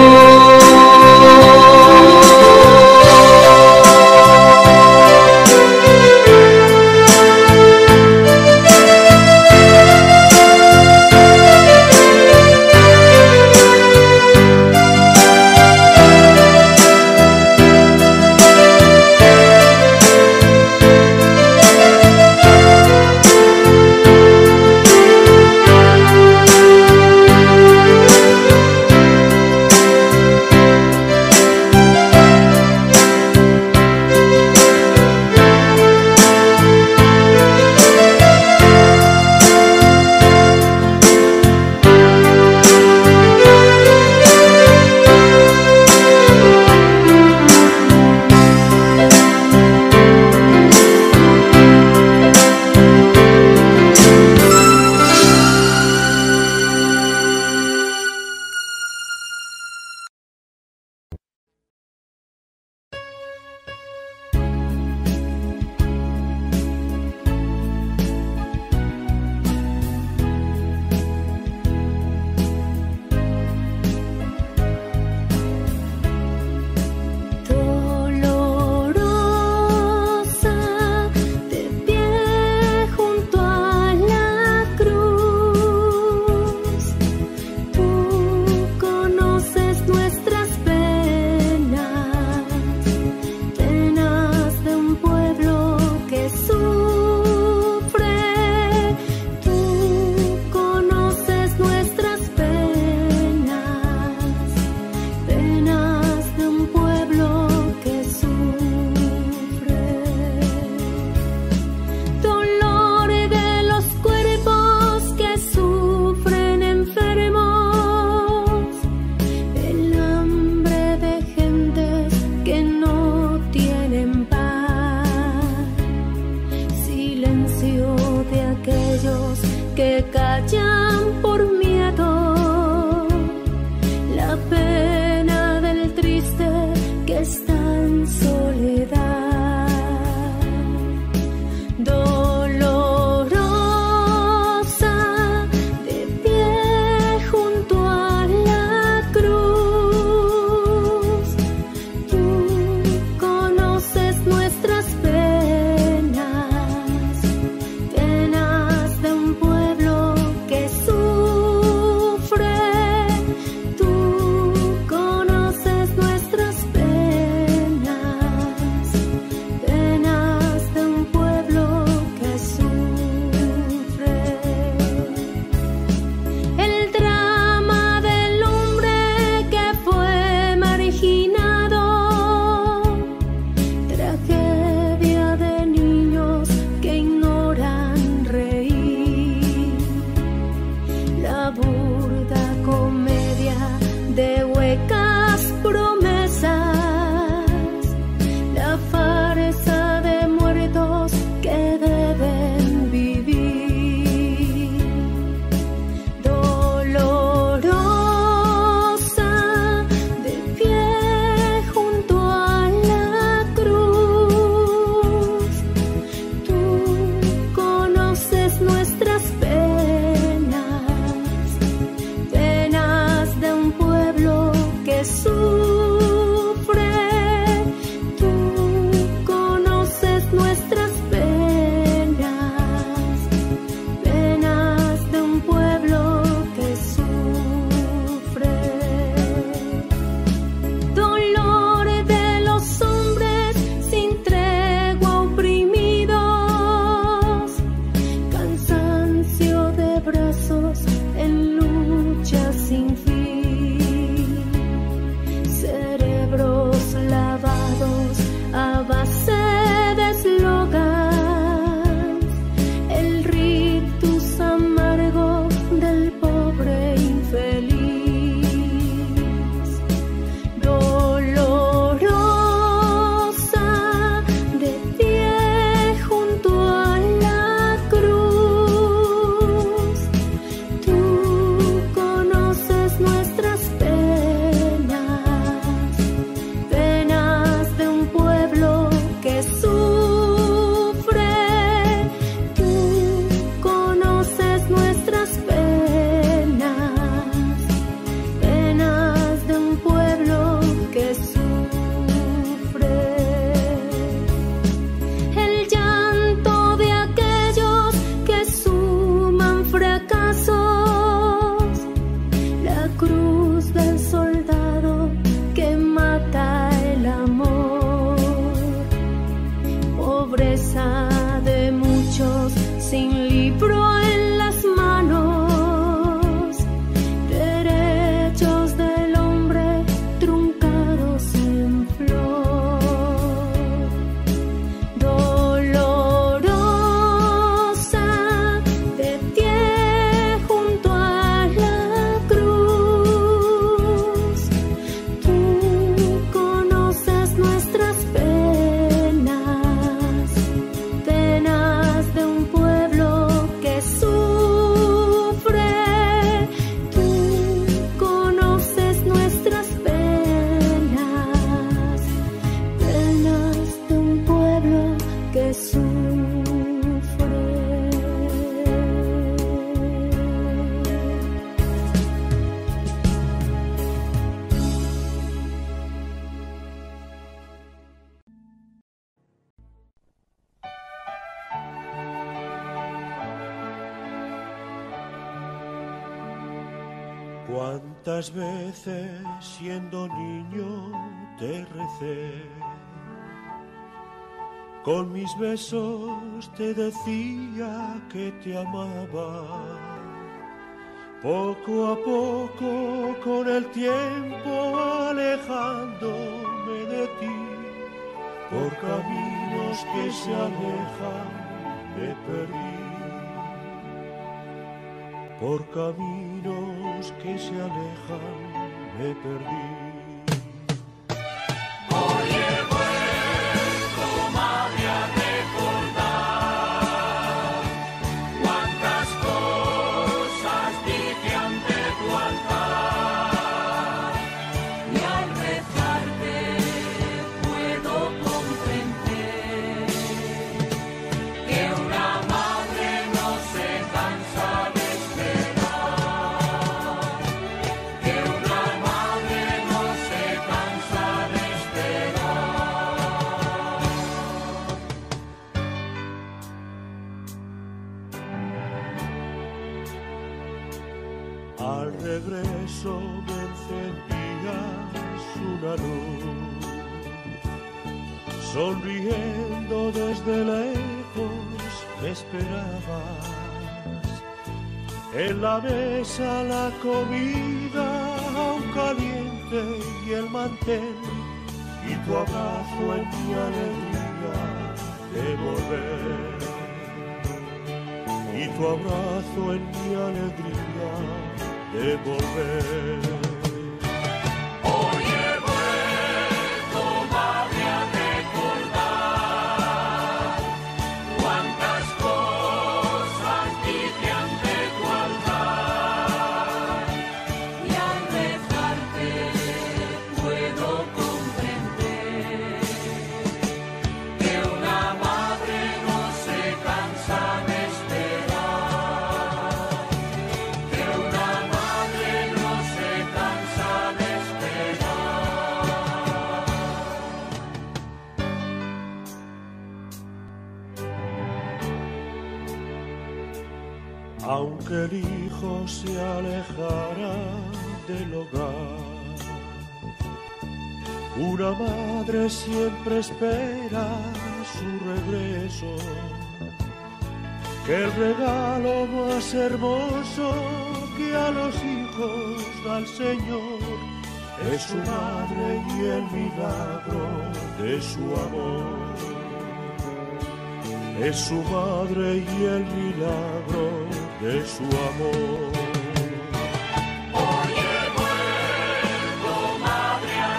Cuántas veces siendo niño te recé, con mis besos te decía que te amaba. Poco a poco con el tiempo alejándome de ti, por caminos que se alejan me perdí. Por caminos que se alejan me perdí. Hoy he vuelto, madre, a recordar cuántas cosas dije ante tu altar, y al rezarte puedo comprender que una madre no se cansa de al regreso me encendías una luz, sonriendo desde lejos me esperabas. En la mesa la comida aún caliente y el mantel, y tu abrazo en mi alegría de volver. Y tu abrazo en mi alegría de volver. Hoy he vuelto, madre, a recordar cuántas cosas dije ante tu altar, y al rezarte puedo comprender que una madre no se cansa de esperar, que una madre no se cansa de esperar. Aunque el hijo se alejara del hogar, una madre siempre espera su regreso, que el regalo más hermoso que a los hijos da el Señor es su madre y el milagro de su amor. Es su madre y el milagro de su amor. Hoy he vuelto, madre, a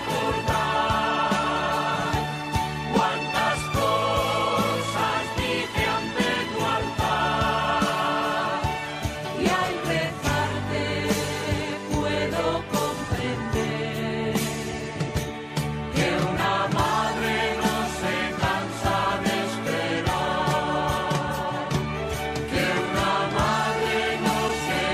recordar cuántas cosas dije ante tu altar, y al rezarte puedo comprender que una madre no se cansa de esperar, que una madre no se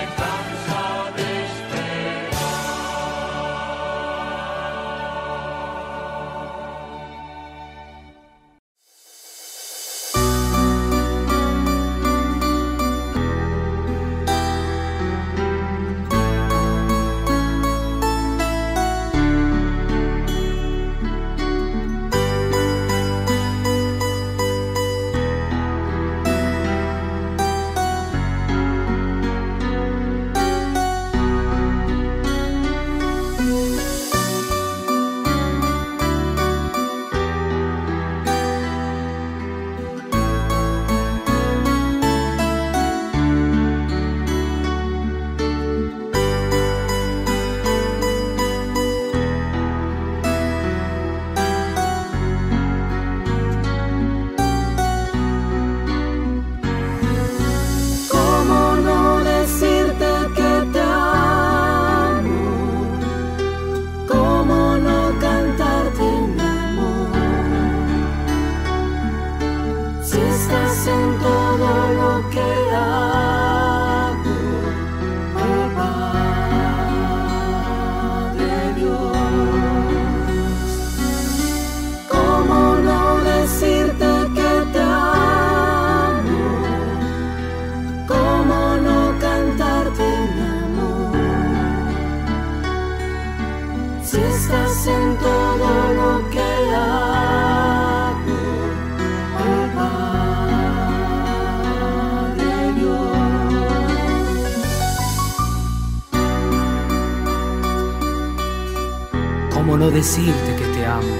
¿Cómo no decirte que te amo?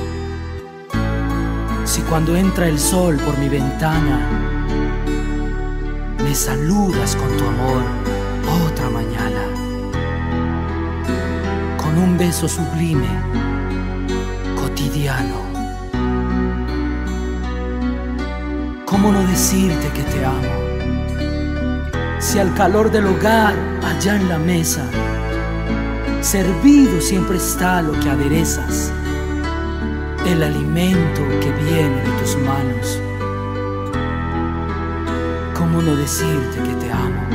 Si cuando entra el sol por mi ventana me saludas con tu amor otra mañana, con un beso sublime, cotidiano. ¿Cómo no decirte que te amo? Si al calor del hogar, allá en la mesa, servido siempre está lo que aderezas, el alimento que viene de tus manos. ¿Cómo no decirte que te amo?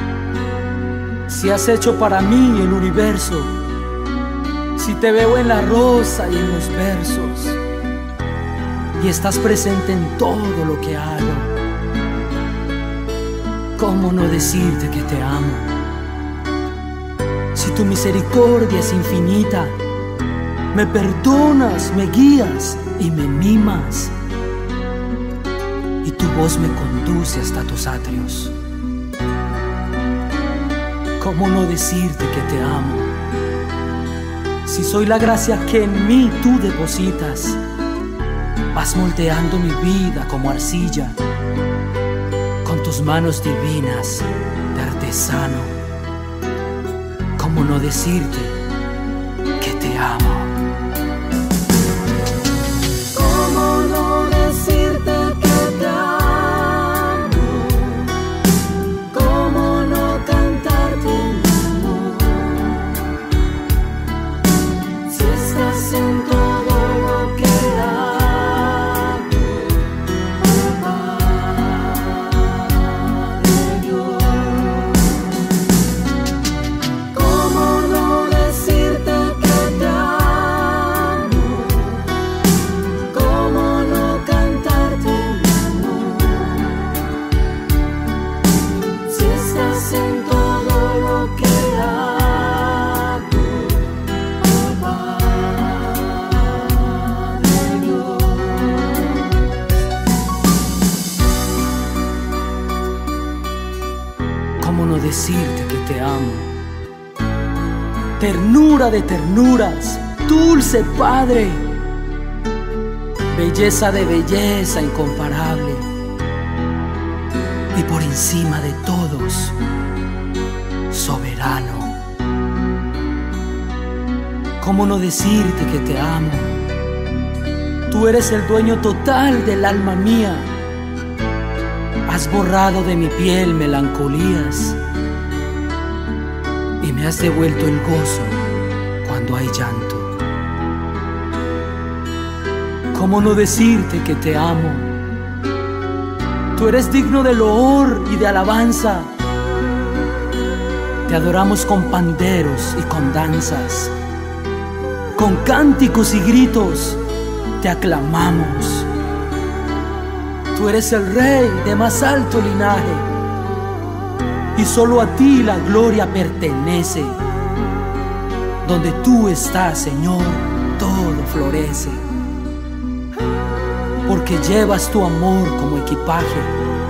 Si has hecho para mí el universo, si te veo en la rosa y en los versos, y estás presente en todo lo que hago, ¿cómo no decirte que te amo? Si tu misericordia es infinita, me perdonas, me guías y me mimas, y tu voz me conduce hasta tus atrios, ¿cómo no decirte que te amo? Si soy la gracia que en mí tú depositas, vas moldeando mi vida como arcilla, con tus manos divinas de artesano. ¿Cómo no decirte que te amo? ¿Cómo no decirte que te amo? ¿Cómo no cantarte mi amor? Si estás en todo lo que hago, Padre Dios. ¿Cómo no decirte que te amo? ¿Cómo no cantarte mi amor? Si estás en todo lo que hago, Padre Dios. ¿Cómo no decirte que te amo? Ternura de ternuras, dulce Padre, belleza de belleza incomparable, y por encima de todos, soberano. ¿Cómo no decirte que te amo? Tú eres el dueño total del alma mía. Has borrado de mi piel melancolías y me has devuelto el gozo cuando hay llanto. ¿Cómo no decirte que te amo? Tú eres digno de loor y de alabanza. Te adoramos con panderos y con danzas, con cánticos y gritos te aclamamos. Tú eres el rey de más alto linaje, y solo a ti la gloria pertenece. Donde tú estás, Señor, todo florece, porque llevas tu amor como equipaje.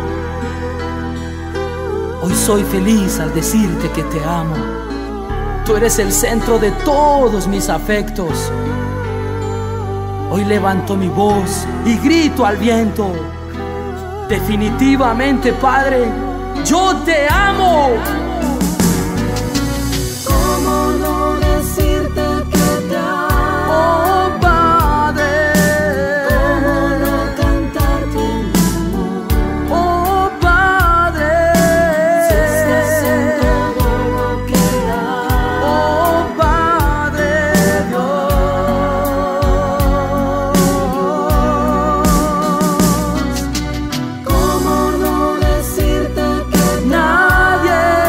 Hoy soy feliz al decirte que te amo. Tú eres el centro de todos mis afectos. Hoy levanto mi voz y grito al viento: definitivamente, Padre, yo te amo. ¿Cómo no decirte que te amo? Oh, Padre. ¿Cómo no cantarte mi amor? Oh, Padre. Si estás en todo lo que hago, Oh, Padre Dios. ¿cómo no decirte que te Nadie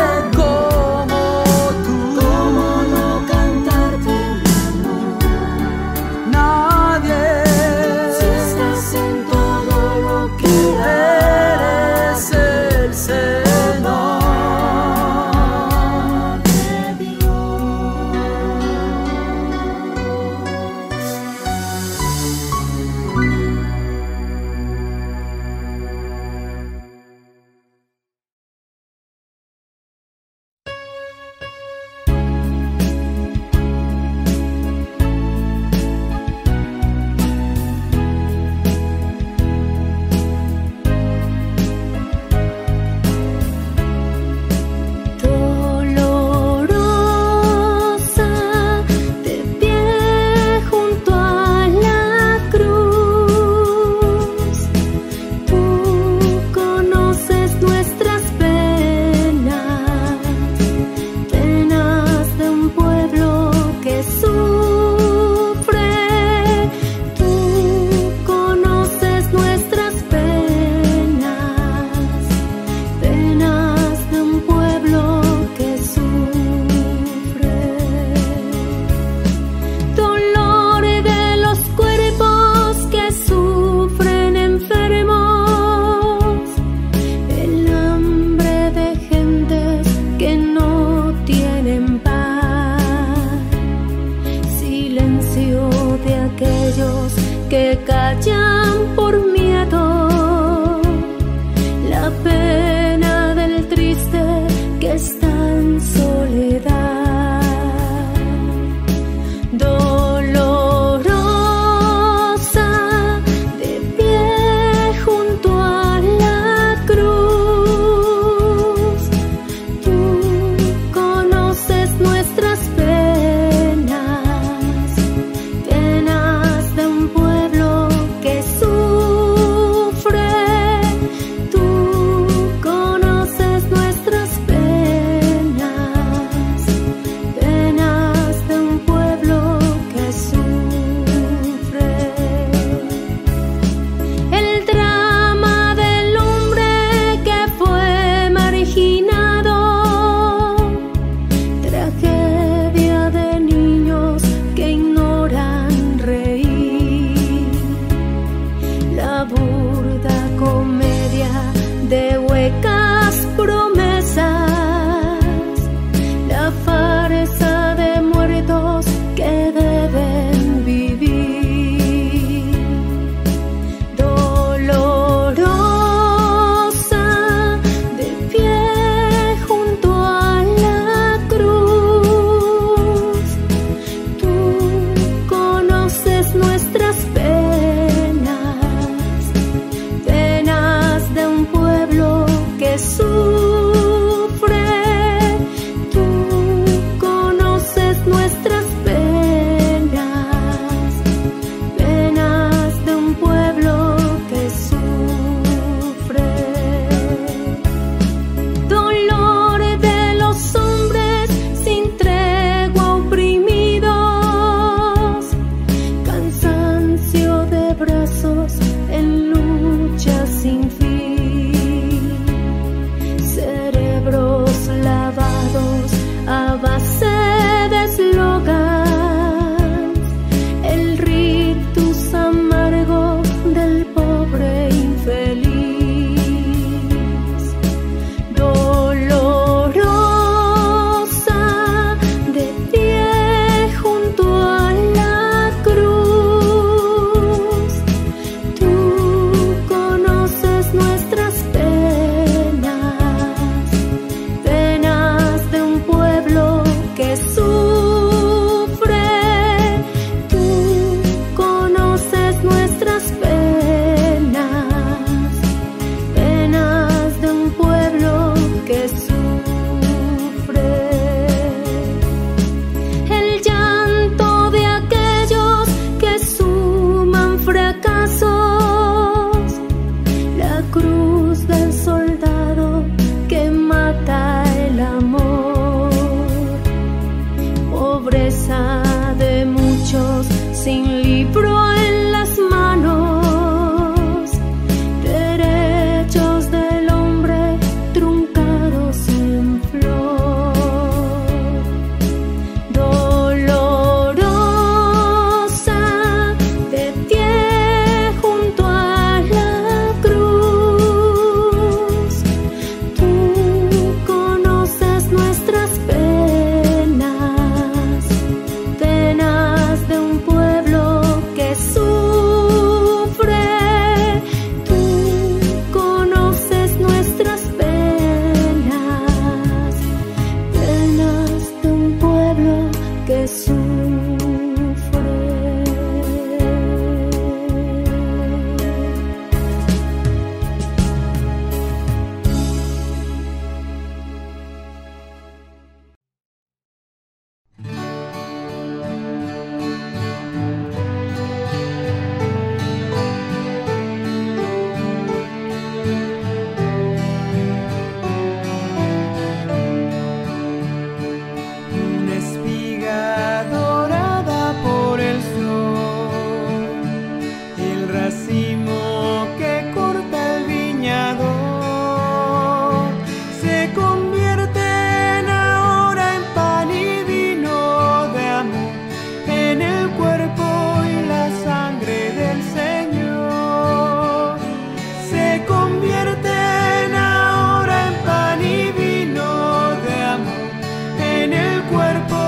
cuerpo